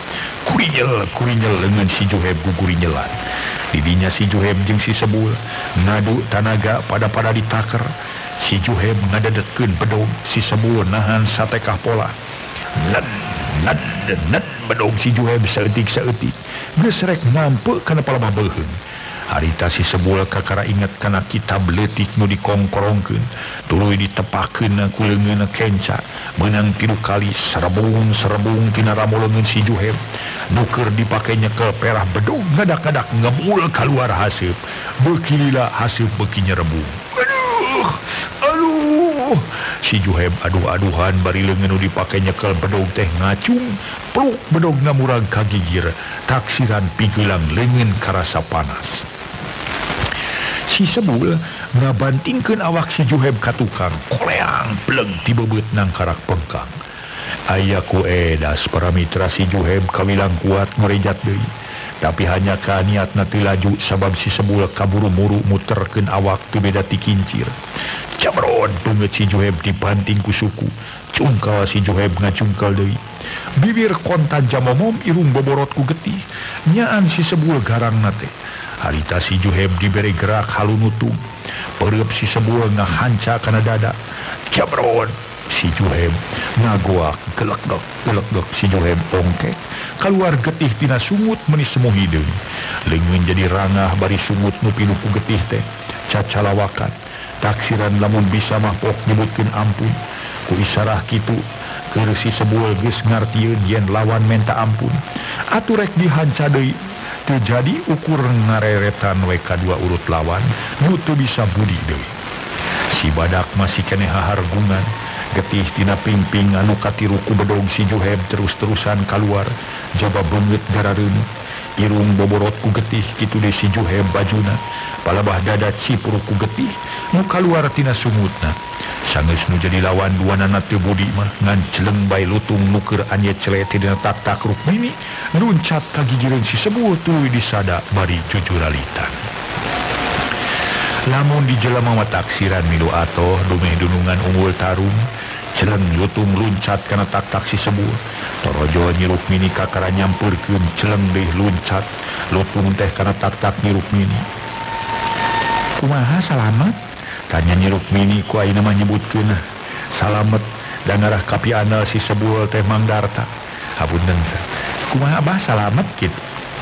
Kurinyel leungeun si Juhem gugurinyelan. Didinya si Juhem jeung si Sebul ngadu tanaga pada ditaker. Si Juhem ngadedetkeun bedog, si Sebul nahan satekah pola. Ned bedog si Juhem saeutik geus rek ngampe kana palama beuheung. Harita si Sebul kakara inget kana kitab leutik nu dikongkorongkeun tuluy ditepakeun ku leungeun kenca meunang 3 kali serebung tina ramo leungeun si Juhem nu keur dipake nyekel perah bedog ngadak-ngadak ngebul kaluar haseup beuki lila haseup beuki nyerebung. Aduh si Juhem aduh-aduhan bari leungeun nu dipake nyekel bedog teh ngacung peluk bedog ngamurag kagigir taksiran pigelang leungeun karasa panas. Si Sebul ngabantingkeun awak si Juhem ka tukang koleang pleng tibebeut nang karak pengkang. Aya ku edas para mitra si Juhem kawilang kuat ngorejat deui. Tapi hanya ka niatna teu laju sabab si Sebul kaburu-muru muterkeun awak teu beda ti kincir. Jabrod beungeut si Juhem dibanting ku suku. Cungkal si Juhem ngacungkal deui. Bibir kontan jamomom irung boborot ku getih. Nyaan si Sebul garangna teh. Harita si Juhem diberi gerak halu nutung. Pereup si Sebul ngahanca kana dada. Jabrod si Juhem ngagoak gelek-gelek si Juhem ongkek keluar getih tina sungut meuni semuhi deui. Leungeun jadi rangah bari sungut nu pinuh ku getih teh cacalawakan. Taksiran lamun bisa mah pok nyebutkeun ampun. Ku isarah kitu keur si Sebul geus ngartieun yen lawan menta ampun. Atuh rek dihanca deui. Teu jadi ukur ngareretan we kadua urut lawan nu teu bisa budi deui. Si badak masih keneh hahargungan getih tina pingping anu katiru ku bedog si Juhem terus-terusan kaluar jaba beungeut garareun. irung boborotku getih kitu deui si Juheb bajuna palabah dada cipurku getih nu kaluar tina sumutna sanggeus nu jadi lawan duanana teu budi mah ngan celeng bae lutung nuker anye celete dina tak-tak Rukmini nuncat ka gigireun si Sebuul tuluy disada bari jujuralitan. Lamun di jelema mah taksiran milu atoh dumeh dunungan unggul tarung celeng lutung luncat kana tak-tak si Sebuul torojo Nyi Rukmini kakara nyampeurkeun celeng deui luncat lutung teh kana tak-tak Nyi Rukmini. Kumaha salamet? Tanya Nyi Rukmini ku ayeuna mah nyebutkeun salamet dan ngarah ka pianal si Sebuul teh Mang Darta. Hapunten sa. Kumaha Abah salamet kitu?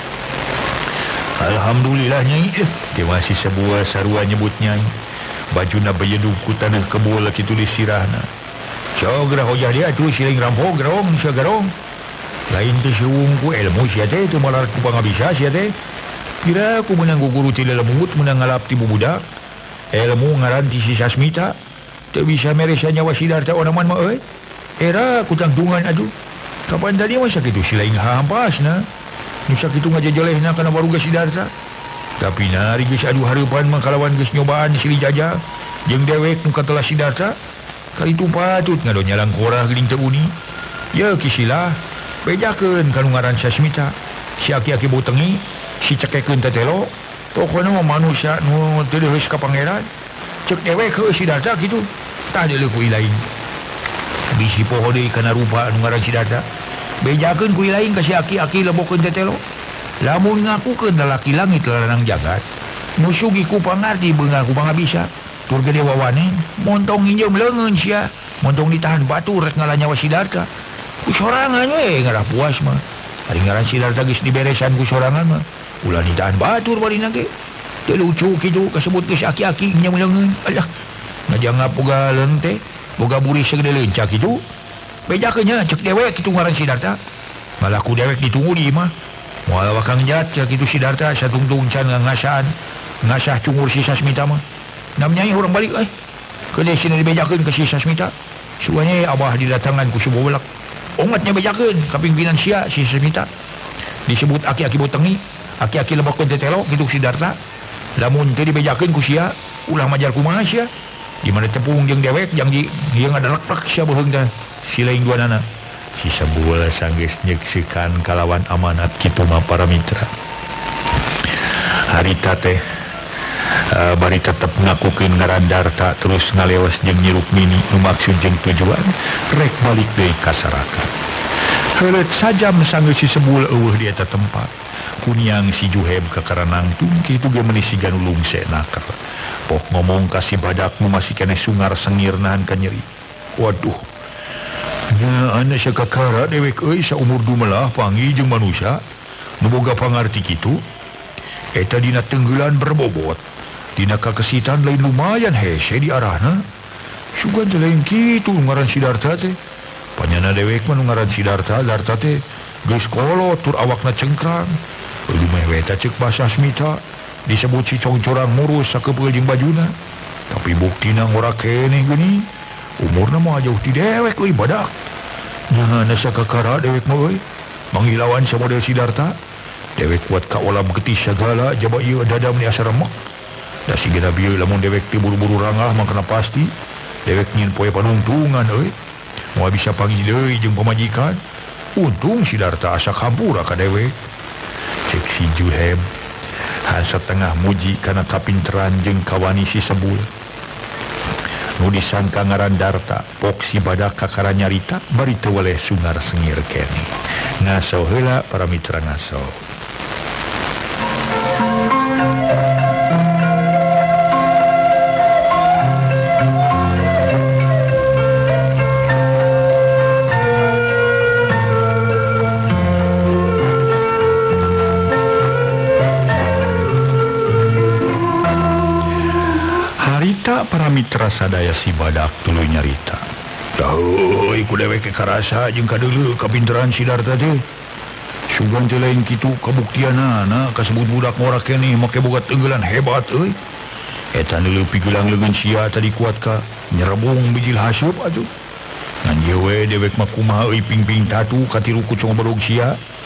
Alhamdulillah Nyai. Dewa si Sebuul sarua nyebut Nyai. Bajuna beyeduh ku taneuh kebul kitu di sirahna. Cogra hojah dia tu siling rampok gerong sia gerong. Lain teh suung ku ilmu sia teh teu malar ku pangabisa sia teh. Kira ku meunang guru ti lelemut meunang ngalap ti bubudak. Ilmu ngaran ti si Sasmita. Teu bisa meresa nyawa Sidarta onaman mah euy. Era ku tangtungan aduh. Kapan tadi mah sakitu silaing hampasna. Nu sakitu ngajajolehna kana baruga Sidarta. Tapi nari geus adu hareupan mah kalawan geus nyobaan silih jajal jeung dewek nu katelah Sidarta. Kalitu patut ngado nyalang korah geuning teu uni. Ya kisilah bejakeun kanu ngaran Sasmita. Si aki-aki botengi, si cekekeun tetelo. Pokona mah manusia nu teu deus ka pangeran. Cek dewek ke Sidarta kitu. Tah deuleu ku ilaing. Bisi poho deui kana rupa anu ngaran Sidarta. Bejakeun ku ilaing ka si aki-aki lebokeun tetelo. Lamun ngakukeun lalaki langit lanang jagat, nu sugih ku pangarti beungal ku pangabisa. Tur gede wawane montong hinjeum leungeun sia montong ditahan batur rek ngalah nyawa Sidarta ku sorangan we ngarah puas mah ari ngaran Sidarta geus diberesan ku sorangan mah ulah ditahan batur barina ge teu lucu kitu kasebut geus aki-aki hinjeum leungeun alah ngajangap boga leun teh boga buri segede leuncak kitu bejakeun nya cek dewek kitu ngaran Sidarta malah ku dewek ditunggu di imah moal wakang jat kitu Sidarta satungtung can ngasah cungur si Sasmita mah namanya orang balik kena sini dibejakeun ke si Sasmita suanya Abah didatangan ku si Bobolak omatnya bejakeun ka pimpinan sia si Sasmita disebut aki-aki botengi aki-aki lebokeun tetelo kitu Sidarta lamun teu dibejakeun ku sia ulah majar kumaha sia di mana tepung jeung dewek yang ieu ngadalek-lek sia beheung teh si lain duanana si Sebuul sanggeus nyeksikeun kalawan amanat kitu mah para mitra harita teh bari tetep ngakukeun ngaran Darta terus ngaleos jeung Nyi Rukmini nu maksud jeung tujuan rek balik deui ka sarakat. Heuleut sajam sanggeus si Sebuul eueuh di eta tempat. Kuniang si Juheb kakaranang tung kitu ge meuni siga nu lungse nakal. Pok ngomong ka si badak nu masih keneh sungar sengir nahan ka nyeri. Waduh. Nya ana sakakara dewek euy saumur dumelah panggih jeung manusia nu boga pangarti kitu. Eta dina tenggelan berbobot. Dina kakesitan lain lumayan hese di arahna. Sugan teh lain kitu ngaran Sidarta teh. Panyana dewek mah ngaran Sidarta, Darta teh geus kolot tur awakna cengkrang. Lumeh we eta ceuk basa Sasmita disebut si congcorang murus sakepeul jeung bajuna. Tapi buktina ngora keneh geuning. Umurna mah jauh ti dewek euy badak. Nya sakakara dewek mah euy. Manghilawan sa model Sidarta. Dewek kuat ka olam getih sagala jaba ieu dadam ni asa remek. Da sigana bieu lamun dewek teu buru-buru rangah mah kana pasti dewek nyin poe panungtungan euy. Moal bisa panggil deui jeung pamajikan. Untung Sidarta asa kampura ka dewek. Cek si Juheb setengah muji kana kapinteran jeung kawani si Sebuul. Nu disangka ngaran Darta pok si badak kakara nyarita bari teu weleh sungar sengir keneh. Ngaso heula para mitra ngaso. Para mitra sadaya si badak tuluy nyarita. Dahoy ku dewek karasa jeung kadeuleu kapinteran Sidarta teh. Sugan teh lain kitu kabuktianana kasebut budak ngora keneh make boga tenggelan hebat euy. Eta neuleupi gelang leungeun sia tadi kuat ka nyerebung bijil haseup atuh. Ngan ieu we dewek mah kumaha euy ping-ping tatu katiru ku cong bodog sia.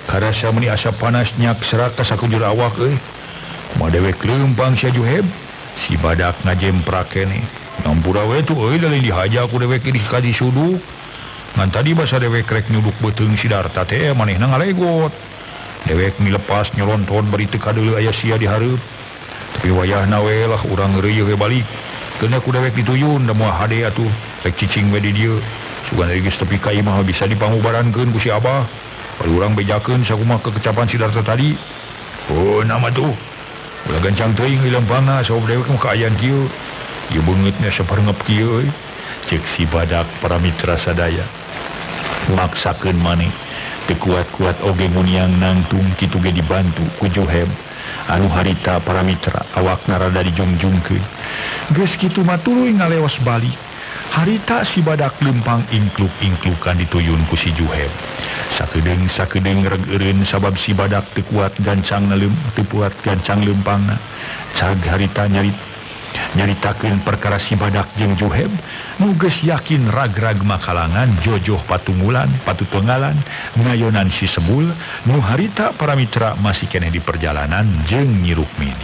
karasa meni asa panasnya serat ka sakujur awak kumaha dewek lempang sia Juheb si badak ngajemprak keneh ngampura we tu dari dihaja ku dewek di kaji suduk ngan tadi basa dewek rek nyuduk beuteung si Darta teh manehna ngalegot dewek milepas nyolonton bari teu kadeuleu aya sia di hareup tapi wayahna we lah urang ngeureuyeuh we balik keuna ku dewek dituyun da moal hade atuh rek cicing we di dieu sugan geus tepi ka imah bisa dipangubarankeun ku si Abah bari urang bejakeun sakumaha kekecapan si Darta tadi oh nama tuh ulah gancang teuing lempangna saob dewek mah kaayaan kieu ieu beungeutna saparengep kieu cek si badak para mitra sadaya maksakeun maneh teu kuat-kuat oge muniang nangtung kitu ge dibantu ku Juheb anu harita para mitra awakna rada dijungjungkeun geus kitu mah tuluy ngaleos balik harita si badak lempang ingkluk-ingklukan dituyun ku si Juheb sakedeung reg eureun sabab si badak teu kuat gancangna teu kuat gancang lempangna cag harita nyaritakeun perkara si badak jeung Juheb nu geus yakin rag-rag makalangan jojoh patunggulan patutunggalan ngayonan si Sebul nu harita para mitra masih keneh di perjalanan jeung Nyi Rukmini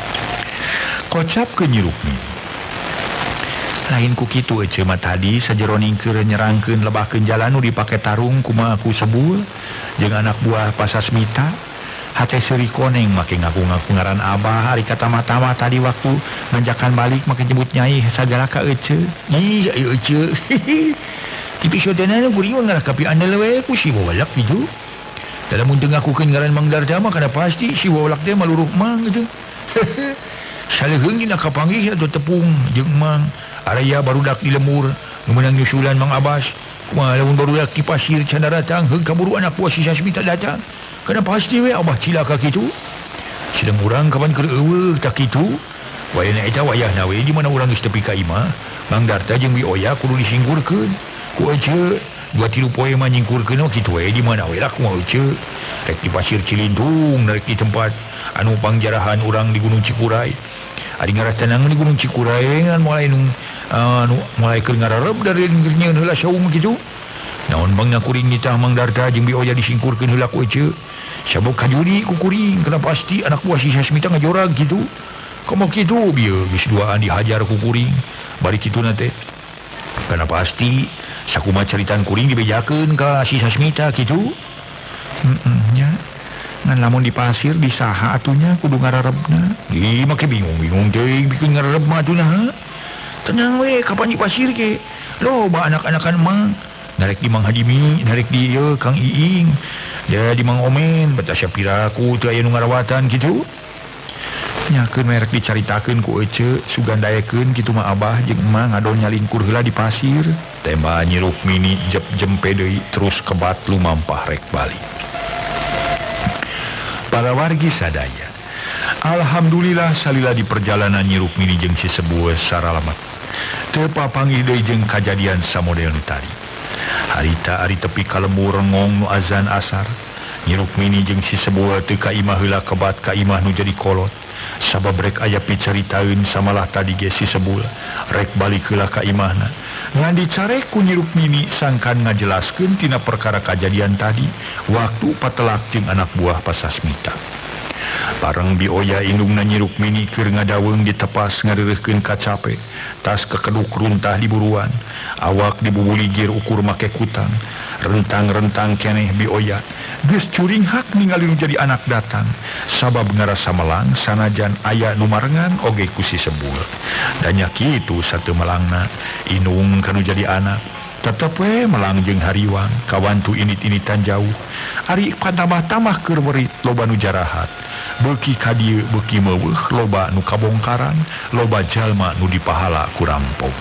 kocap ke Nyi Rukmini lain ku kitu ece mah tadi sajeroning keur nyerangkeun lebahkeun jalan nu dipake tarung kumaha ku Sebul jeung anak buah Pasasmita hate seuri koneng make ngaku-ngaku ngaran Abah hari katama-tama tadi waktu manjakan balik make nyebut nyai sagala ka ece ih ayo ece kitu sodana guriun ngarakapi andel we ku si Wawalak kitu dalam mun teu ngakukeun ngaran Mang Darja mah kana pasti si Wawalak teh maluruh mang kitu saleheung dina kapanggih atuh tepung jeung Mang araya barudak di lemur nu meunang nyusulan Mang Abbas kumaha lamun barudak di pasir can datang heung kaburu anak buah si Sasmita datang kana pasti we Abah cilaka kitu sedang urang kapan keur eueuh tak kitu wayahna eta wayahna we di mana urang geus tepi ka imah Mang Darta jeung Bi Oya kudu disingkurkeun ku ece 2-3 poe mah nyingkurkeun kitu we di mana we lah kumaha ece rek di pasir Cilintung rek di tempat anu pangjarahan urang di Gunung Cikuray ari ngaratanang di Gunung Cikuray ngan mulai mulai keur ngararep dari ngeunyeun heula saung kitu naon bang kuring nitah Mang Darta jeung Bi Oya disingkurkeun heula ku ece sabab kajuri ku kuring kana pasti anak buah si Sasmita ngajorag gitu komo kitu bieu geus duaan dihajar ku kuring bari kituna teh kana pasti sakumaha caritan kuring dibejakeun ka si Sasmita kitu nya ngan lamun di pasir di saha atunya kudu ngararebna ih make bingung teuing bikin ngarareb mah atunya tenang we kapan di pasir ke loba anak-anakan mang narek di Mang Hadimi narek di Kang Iing ya di Mang Omen beta sapiraku teu aya nu ngarawatan kitu nyakeun merek dicaritakeun ku ece sugandaekeun kitu mah Abah jeung Emah ngadon nyalingkur heula di pasir tembah Nyi Rukmini jep-jempe deui terus kebat lumampah rek balik para wargi sadaya alhamdulillah salila di perjalanan Nyi Rukmini jeung si Sebul saralamat teu papanggih deui jeung kajadian samodel nu tadi harita ari tepi kalembur ngong nu azan asar Nyi Rukmini jeung si Sebul teu ka imah heula kebat ka imah nu jadi kolot sabab rek aya picaritaeun samalah tadi ge si Sebul rek balik heula ka imahna ngan dicarek ku Nyi Rukmini sangkan ngajelaskeun tina perkara kajadian tadi waktu patelak jeung anak buah Pasasmita bareng Bi Oya indungna Nyi Rukmini keur ngadaweung ditepas ngareureuhkeun kacape tas kekeduk runtah di buruan awak dibubuligir ukur make kutang rentang-rentang keneh Bi Oya geus curing hak ningali nu jadi anak datang sabab ngarasa melang sanajan aya nu marengan oge ku si Sebul danya kitu satu melangna indung kanu jadi anak tetep we melang jeung hariwang kawantu init-initan jauh ari patambah-tambah keur beurit loba nu jarahat beuki ka dieu beuki meuweuh loba nu kabongkaran loba jalma nu dipahala ku rampok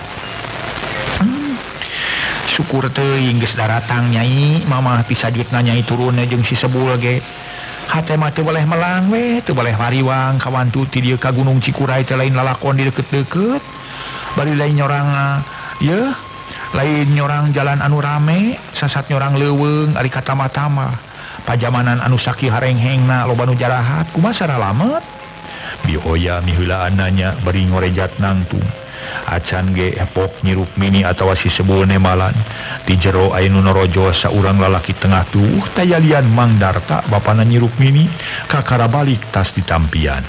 syukur teuing geus daratang Nyai mamah pisajutna Nyai turunna jeung si Sebul ge hate mah teu boleh melang we teu boleh hariwang kawantu ti dieu ka Gunung Cikuray teh lain lalakon di deukeut-deukeut bari lain nyorang yeuh lain nyorang jalan anu rame sasat nyorang leuweung ari katama-tama pajamanan anu saki harenghengna loba nu jarahat kumaha saralamet Bi Oya miheulaan nanya bari ngorejat nangtung acan ge epok nyiruk mini atawa si sebul nemalan di jero aya nu norojo saurang lalaki tengah tuh tayalian Mang Darta bapana nyiruk mini kakara balik tas ditampian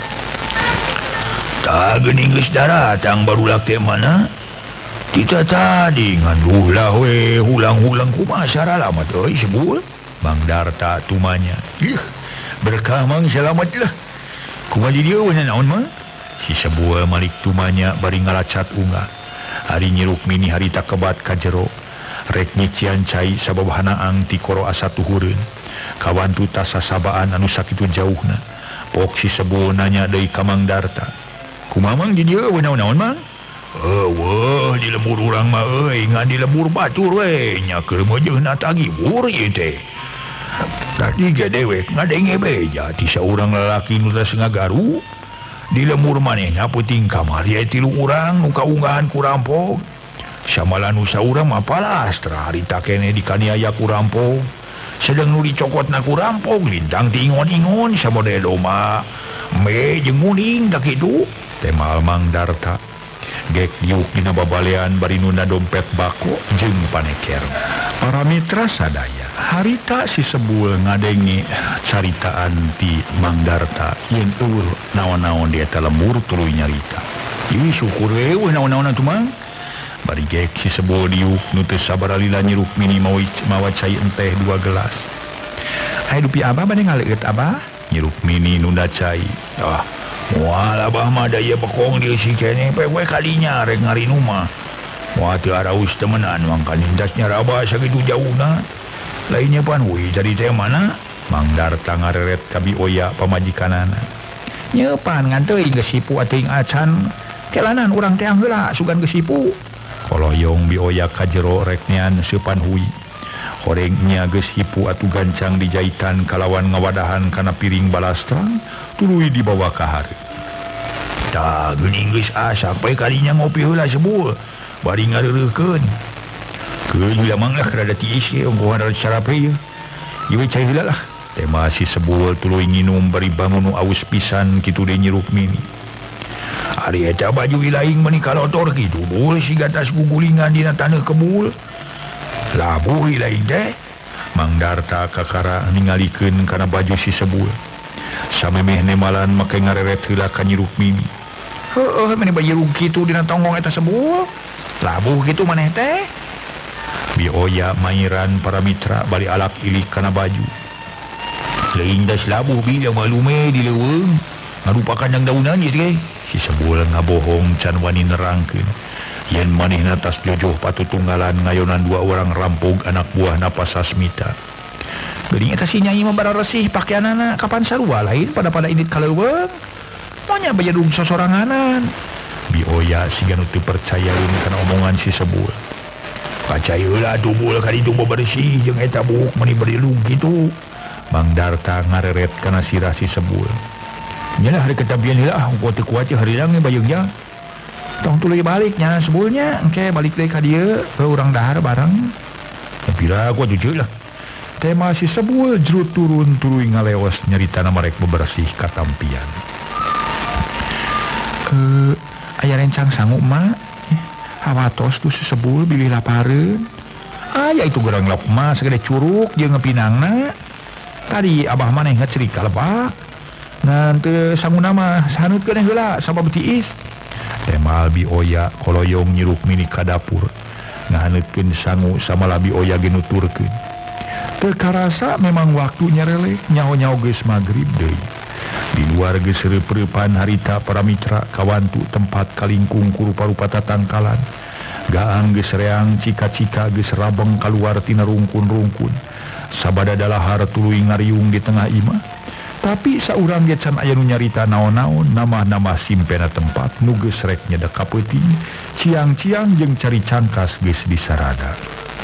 tak geuning geus datang barudak teh mana kita tadi nganduh lah we hulang-hulang kumaha saralamat euy sebul Mang Darta tumanya ih berkah mang selamat lah kumaha di dieu wana naon mah si sebul malik tumanya bari ngalacat unggah hari nyiruk mini harita kebat ka jero rek nyician cai sababahana ang ti koro asa tuhureun kawan tu tas sasabaan anu sakitu jauhna pok si sebul nanya deui ka Mang Darta kumaha mang di dieu wana naon mang wah di lembur urang mah euy ngan di lembur batur we nya keur meujeuhna tagibur ieu teh tadi ge dewek ngadenge beja ti saurang lalaki nu tos ngagaru di lemur manehna peuting kamari aya 3 urang nu kaunggahan ku rampok samala nu saurang mah palastra harita keneh dikaniaya ku rampok sedang nu dicokotna ku rampok lintang ti ingon-ingon samodel doma me jeung muning da kitu teh Mang Darta gek diuk dina babalean bari nuna dompet bako jeung paneker para mitra sadaya harita si sebul ngadengi caritaan ti Mang Darta yen eueuh naon-naon di eta lembur tuluy nyarita ieu syukur we naon-naon atuh mang bari gek si sebul diuk nu teu sabar lila nyiruk mini mawa cai enteh 2 gelas aya dupi abah bade ngaleut abah nyiruk mini nunda cai moal abah mah daya bekong dia si keneh we kalinya rek ngarinu mah moal teu araus temenan mangka nindasnya rabah sakitu jauhna lainnya pan we jadi teh mana Mang Darta ngareret ka Bioya pamajikanana nya pan ngan teuing geus sipu atuing acan kelanan urang teh heula sugan geus sipu koloyong Bioya ka jero rek nean seupan hui horengnya geus hipu atuh gancang dijahitan kalawan ngawadahan kana piring balastrang tuluy dibawa ka hareup tah geuning geus asa poe kalinya ngopi heula sebul bari ngareureuhkeun keun heula manglah rada tiis ge ongkohan rada sarape ieu ieu cai heula lah teh masih sebul tuluy nginum bari bangun nu aus pisan kitu deui nyiruk mini ari eta baju ilaing meni kalotor kitu bul siga tas gugulingan dina taneuh kebul labuh ilaing teh Mang Darta kakara ningalikeun kana baju si sebul samemeh nemalan make ngareret heula ka nyiruk mini heueuh meni baju kitu dina tonggong eta sebul labuh kitu maneh teh Bioya mairan para mitra bari alak ilik kana baju leuing das labuh bila malume di leuweung ngarupakan yang daunan ieu teh si sebul ngabohong can wani nerangkeun yen manehna tas jojoh patutunggalan ngayonan 2 orang rampog anak buahna Pasasmita geuning eta si Nyai mah bara resih pakeanana kapan sarua lain pada init kaleuweung monya bajadung sosoranganan Bioya siga nu teu percayaeun kana omongan si sebul pacai heula tumbul ka ditu bebersih jeung eta buuk meni berilung kitu Mang Darta ngareret kana sirah si sebul nyalah hari ketabian heula engko teu kuat heureudang ge bayeungnya tong tuluy baliknya sebulnya engke balik deui ka dieu urang dahar bareng pira ku jujur lah teh masih sebul jerut turun tuluy ngaleos nyaritana marek bebersih katampian aya rencang sangu mah hawatos tuh si sebul bilih lapareun aya itu gerang lap mah segede curug jeung ngepinangna tadi abah maneh ngecerik ka lebak ngan teu sanguna mah saneutkeun heula sabab tiis temal Bioya koloyong nyiruk mini ka dapur ngahaneutkeun sangu samala Bioya ge nuturkeun teu karasa memang waktunya relek nyaho-nyaho geus magrib deui di luar geus reup-reupan harita para mitra kawantu tempat kalingkung ku rupa-rupa tatangkalan gaang geus reang cika-cika geus rabeng kaluar tina rungkun-rungkun sabada dalahar tuluy ngariung di tengah imah tapi saurang ge can aya nu nyarita naon-naon nama-nama simpena tempat nu geus rek nyedek ka peuting ciang-ciang jeung cari cangkas geus disarada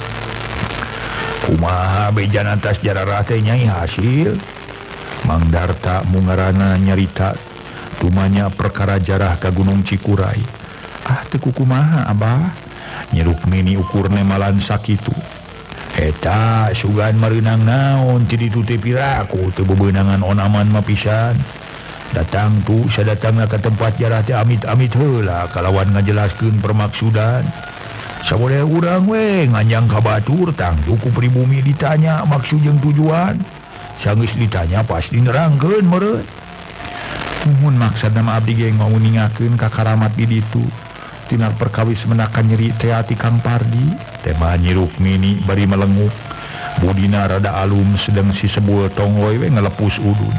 kumaha bejana tas jararah teh Nyai hasil Mang Darta mungarana nyarita tumanya perkara jarah ka Gunung Cikuray teu kumaha abah nyiruk mini ukur nemalan sakitu eta sugan mareunang naon ti ditu teh piraku teu bebeunangan onaman mah pisan datang tuh saya datang ke tempat jarah teh amit-amit heula kalawan ngajelaskeun permaksudan sabodeh urang we nganyang ka batur tang duku pribumi ditanya maksud jeung tujuan sanggeus ditanya pasti nerangkeun meureun muhun maksudna mah abdi ge ngauningakeun ka karamat di ditu tina perkawis menakan nyeri teh ati Kang Pardi teh mah Nyi Rukmini bari melenguk budina rada alum sedang si Sebul tonggoy we ngalepus udun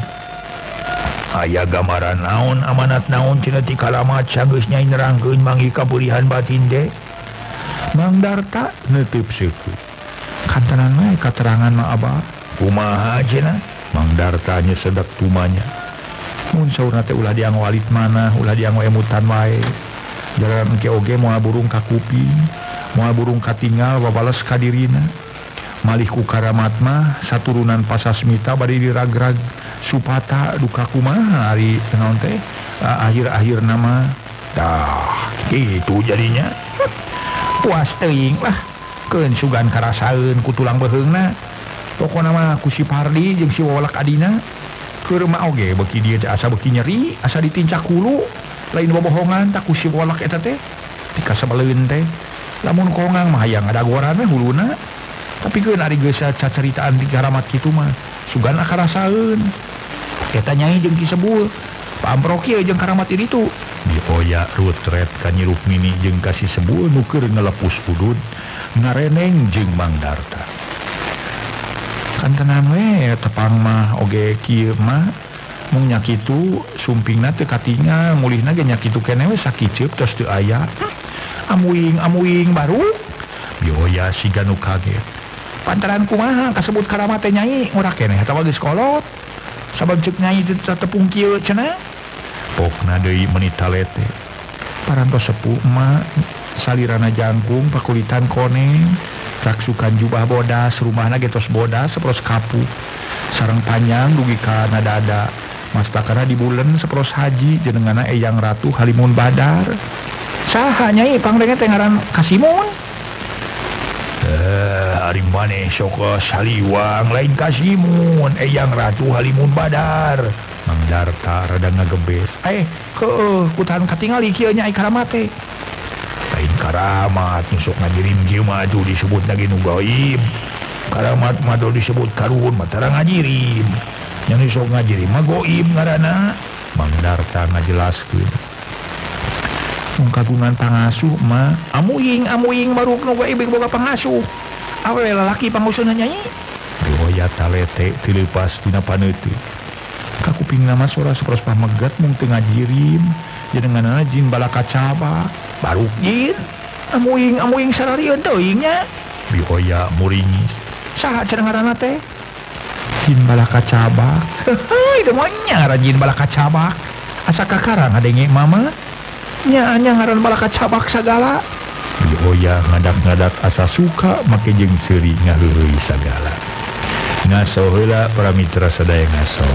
aya gambaran naon amanat naon cenah ti kalamat sanggeus nyai nerangkeun manggi kapurihan batin de Mang Darta neuteub seukeut kantenan we katerangan mah abah kumaha cenah Mang Darta nya sedek tumanya mun saurna teh ulah dianggo alit manah ulah dianggo emutan wae jalan engke oge moal burung ka kuping moal burung katinggal babales ka dirina malih ku karamat mah saturunan pasasmita bari diragrag supata duka kumaha ari naon teh akhir-akhir nama dah gitu jadinya puas teuing lah keun sugan karasaeun ku tulang beheungna pokona mah ku si Pardi jeung si Wolak adina keur mah oge beuki dieu teh asa beuki nyeri asa ditincak hulu lain bobohongan tak ku si Wolak eta teh tika sabaleun teh lamun kongang mah hayang ngadagoran we huluna tapi keun ari geus cacaritaan di karamat kitu mah sugan karasaeun eta nyai jeung Ki Sebul pamprok ieu jeung karamat itu dioya rutret ka Nyi Rukmini jeung ka si Sebul nu keur ngalepus udud ngareneng jeung Mang Darta kantenan we tepang mah oge kieu mah mung nya kitu sumpingna teu katingal mulihna ge nya kitu keneh we sakiceup tos teu aya amuing baru dioya siga nu kaget pantaran kumaha kasebut karamat teh nyai urak keneh eta geus kolot sabab ceuk nyai teu tepung kieu cenah pokna deui menit talete parantos sepuh mah salirana jangkung pakulitan koneng raksukan jubah bodas rumahna ge tos bodas sapros kapu sareng panjang dugi ka dada mastakana di buleun sapros haji jenenganna Eyang Ratu Halimun Badar saha nyai pangdenge teh ngaran Kasimun ari maneh sok saliwang lain Kasimun Eyang Ratu Halimun Badar Mang Darta rada ngagebes kutahan katingali kieu nya ai karamat teh lain karamat nu sok ngajirim kieu mah atuh disebut lagi nu gaib karamat mah disebut karun mah tara ngajirim nya nu sok ngajirim mah gaib ngaranna Mang Darta ngajelaskeun mung kagungan pangasuh mah amuing baruk nu gaib boga pangasuh awewe lalaki pangusulna nyai riwayat talete teu leupas tina paneuteut kakuping nama suara sepros pamegat mung teu ngajirim jenenganna jin balakacaba baruk jin amuing sararieun teuing nya bioya muringis saha cenah ngaranna teh jin balakacaba heuh itu mah nya jin balakacaba asa kakarang adenge mama nya ngaran balakacabak sagala bioya ngadak-ngadak asa suka make jeung seuri ngaheureuy sagala ngaso heula para mitra sadaya ngaso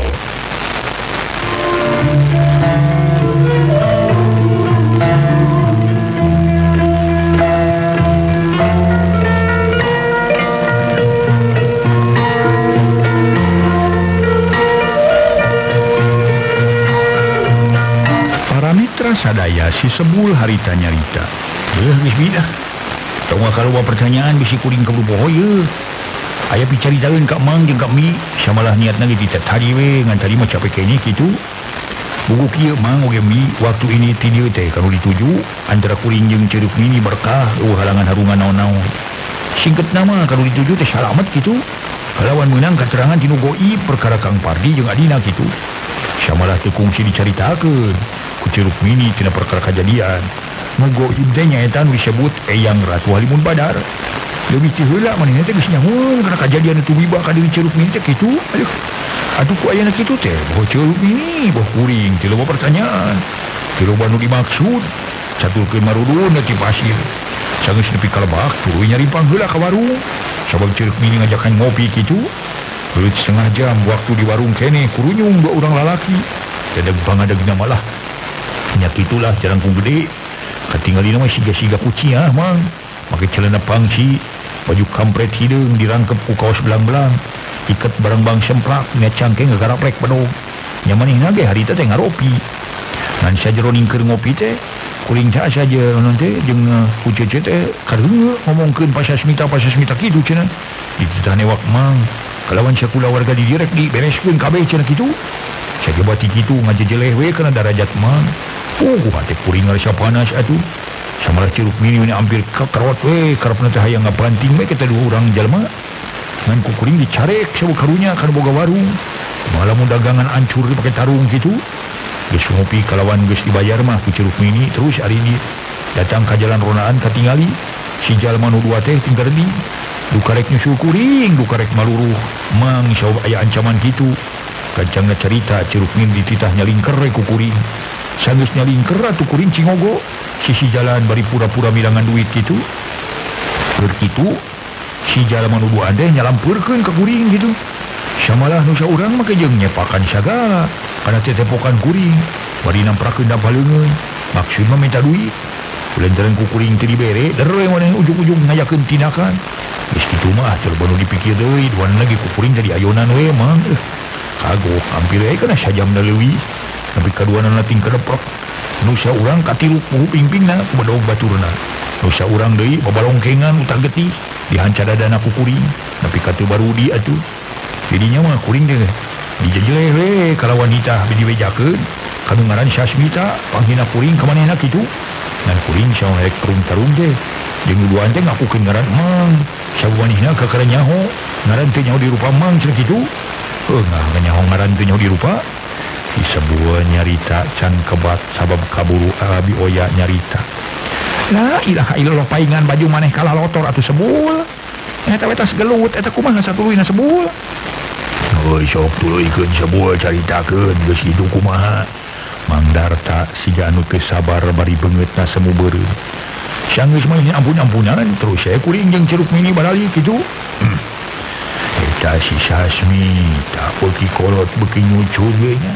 para mitra sadaya si Sebul harita nyarita geus bidah tong kalau pertanyaan bisi kuring ka boho ye aya picaritaeun ka Mang jeung ka Mi samalah niatna ge tadi we ngan tadi mah capek kene kitu buku kieu Mang oge Mi waktu ini ti dieu teh kanu dituju antara kuring jeung Nyi Rukmini berkah halangan harungan naon-naon singketna mah kanu dituju teh salamet kitu kalawan meunang katerangan tinu goib perkara Kang Pardi jeung adina kitu samalah teu kungsi dicaritakeun ku Nyi Rukmini tina perkara kajadian nu goib teh nyaeta nu disebut Eyang Ratu Halimun Badar lebih ti heula manehna teh geus nyahoan kana kajadian itu wiba ka diri Nyi Rukmini teh kitu aduh ku aya na kitu teh boh Nyi Rukmini boh kuring teu loba pertanyaan teu loba nu dimaksud caturkeun marudun ti pasir sanggeus nepi ka lebak tuluy nyarimpang heula ka warung sabab Nyi Rukmini ngajakan ngopi kitu heureut setengah jam waktu di warung keneh kurunyung dua urang lalaki dadeg bangadegna malah nya kitulah jarangkung gede katinggalina mah siga-siga kuciah Mang make celana pangsi baju kampret hideung dirangkep ku kaos belang-belang iket barang-barang semplak nya cangkeng ngagaraprek pedog nyaman ge harita teh ngaropi ngan sajeroning keur ngopi teh kuring teh saja non teh jeung kucece teh kareung ngomongkeun pasasmita kitu cenah dititah newak mang kalawan sakula warga di direk dibereskeun kabeh cenah kitu saja bati kitu ngajejeleh we kana darajat mang hate kuring ngarasa panas atuh samalah Ci Rukmini ini hampir kakarot we karepna teh hayang ngabanting we kita dua urang jalma ngan ku kuring dicarek sabu karunya kana boga warung malah mun dagangan ancur dipake tarung gitu geus ngopi kalawan geus dibayar mah ku Ci Rukmini terus ari di datang ka jalan ronaan katingali si jalma nu dua teh tinggal di dukarek nyusul kuring dukarek maluruh mang saub aya ancaman gitu kancangna cerita Ci Rukmini dititah nyalingker ku kuring sanggeus nyalingker atuh kuring cingogo sisi jalan bari pura-pura milangan duit gitu keur kitu si jalma nu dua teh nyalampurkeun ka kuring gitu samalah nu saurang mah jeung nyepakan sagala kana tetepokan kuring bari namprakeun da baleungeun maksud mah minta duit lantaran ku kuring teu dibere derwe maneh ujung-ujung ngayakeun tindakan geus kitu mah coba nu dipikir deui duan lagi ku kuring jadi ayonan we mang kagok hampir we kana sajamna leuwih tapi kaduanana ting kedeprok nu saurang katilu puhu pingpingna ku badog baturna nu saurang deui babalongkengan utar getih dihancadadana ku kuring tapi katu barudi atuh jadinya mah kuring teh dijejeleh we kala wanita diwejakeun kanu ngaran Sasmita panghina kuring ka manehna kitu dan kuring saung rek tarung teh jeung duaan teh ngakukeun ngaran mang sawanihna kakara nyaho ngaran teh nyaho dirupa mang cenah kitu nyaho ngaran teh nyaho dirupa di sebuah nyarita can kebat sabab kaburu abi oya nyarita la ilaha illallah paingan baju maneh kalah lotor atuh sebul eta wetas gelut eta kumaha satuluina sebul euy sok tuluykeun sebul caritakeun geus kitu kumaha Mang Darta siga anu teu sabar bari beungeutna semu beureum sanggeus mah ampun-ampunan terus saya kuring jeung Ci Rukmini balik kitu eta si Sasmita beuki kolot beuki nyucur we nya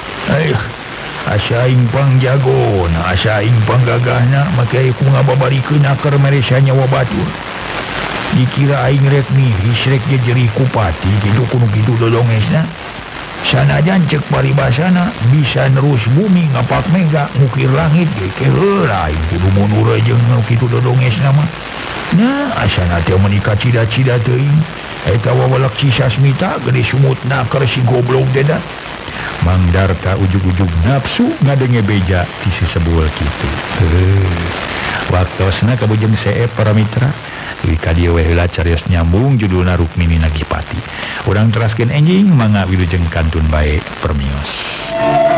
asa aing pangjago na asa aing panggagahna make ku ngababarikeun akar meresa nyawa batur dikira aing rek miris rek jadi kupati kitu kudu kitu dodongesna sanajan cek paribasana bisa nerus bumi ngapak mega ngukir langit ge heula aing kudu mundur jeung kitu dodongesna mah nya asana teh menikah cida-cida teuing eta wawalak si Sasmita gede sumutna keur si goblok deda Mang Darta ujug-ujug nafsu ngadenge beja di sesebul kitu. Waktosna ka bujeng seep para mitra. Duy ka dieu we heula carios nyambung judulna Rukmini Nagipati. Urang teraskeun enjing mangga wilujeng kantun bae permios.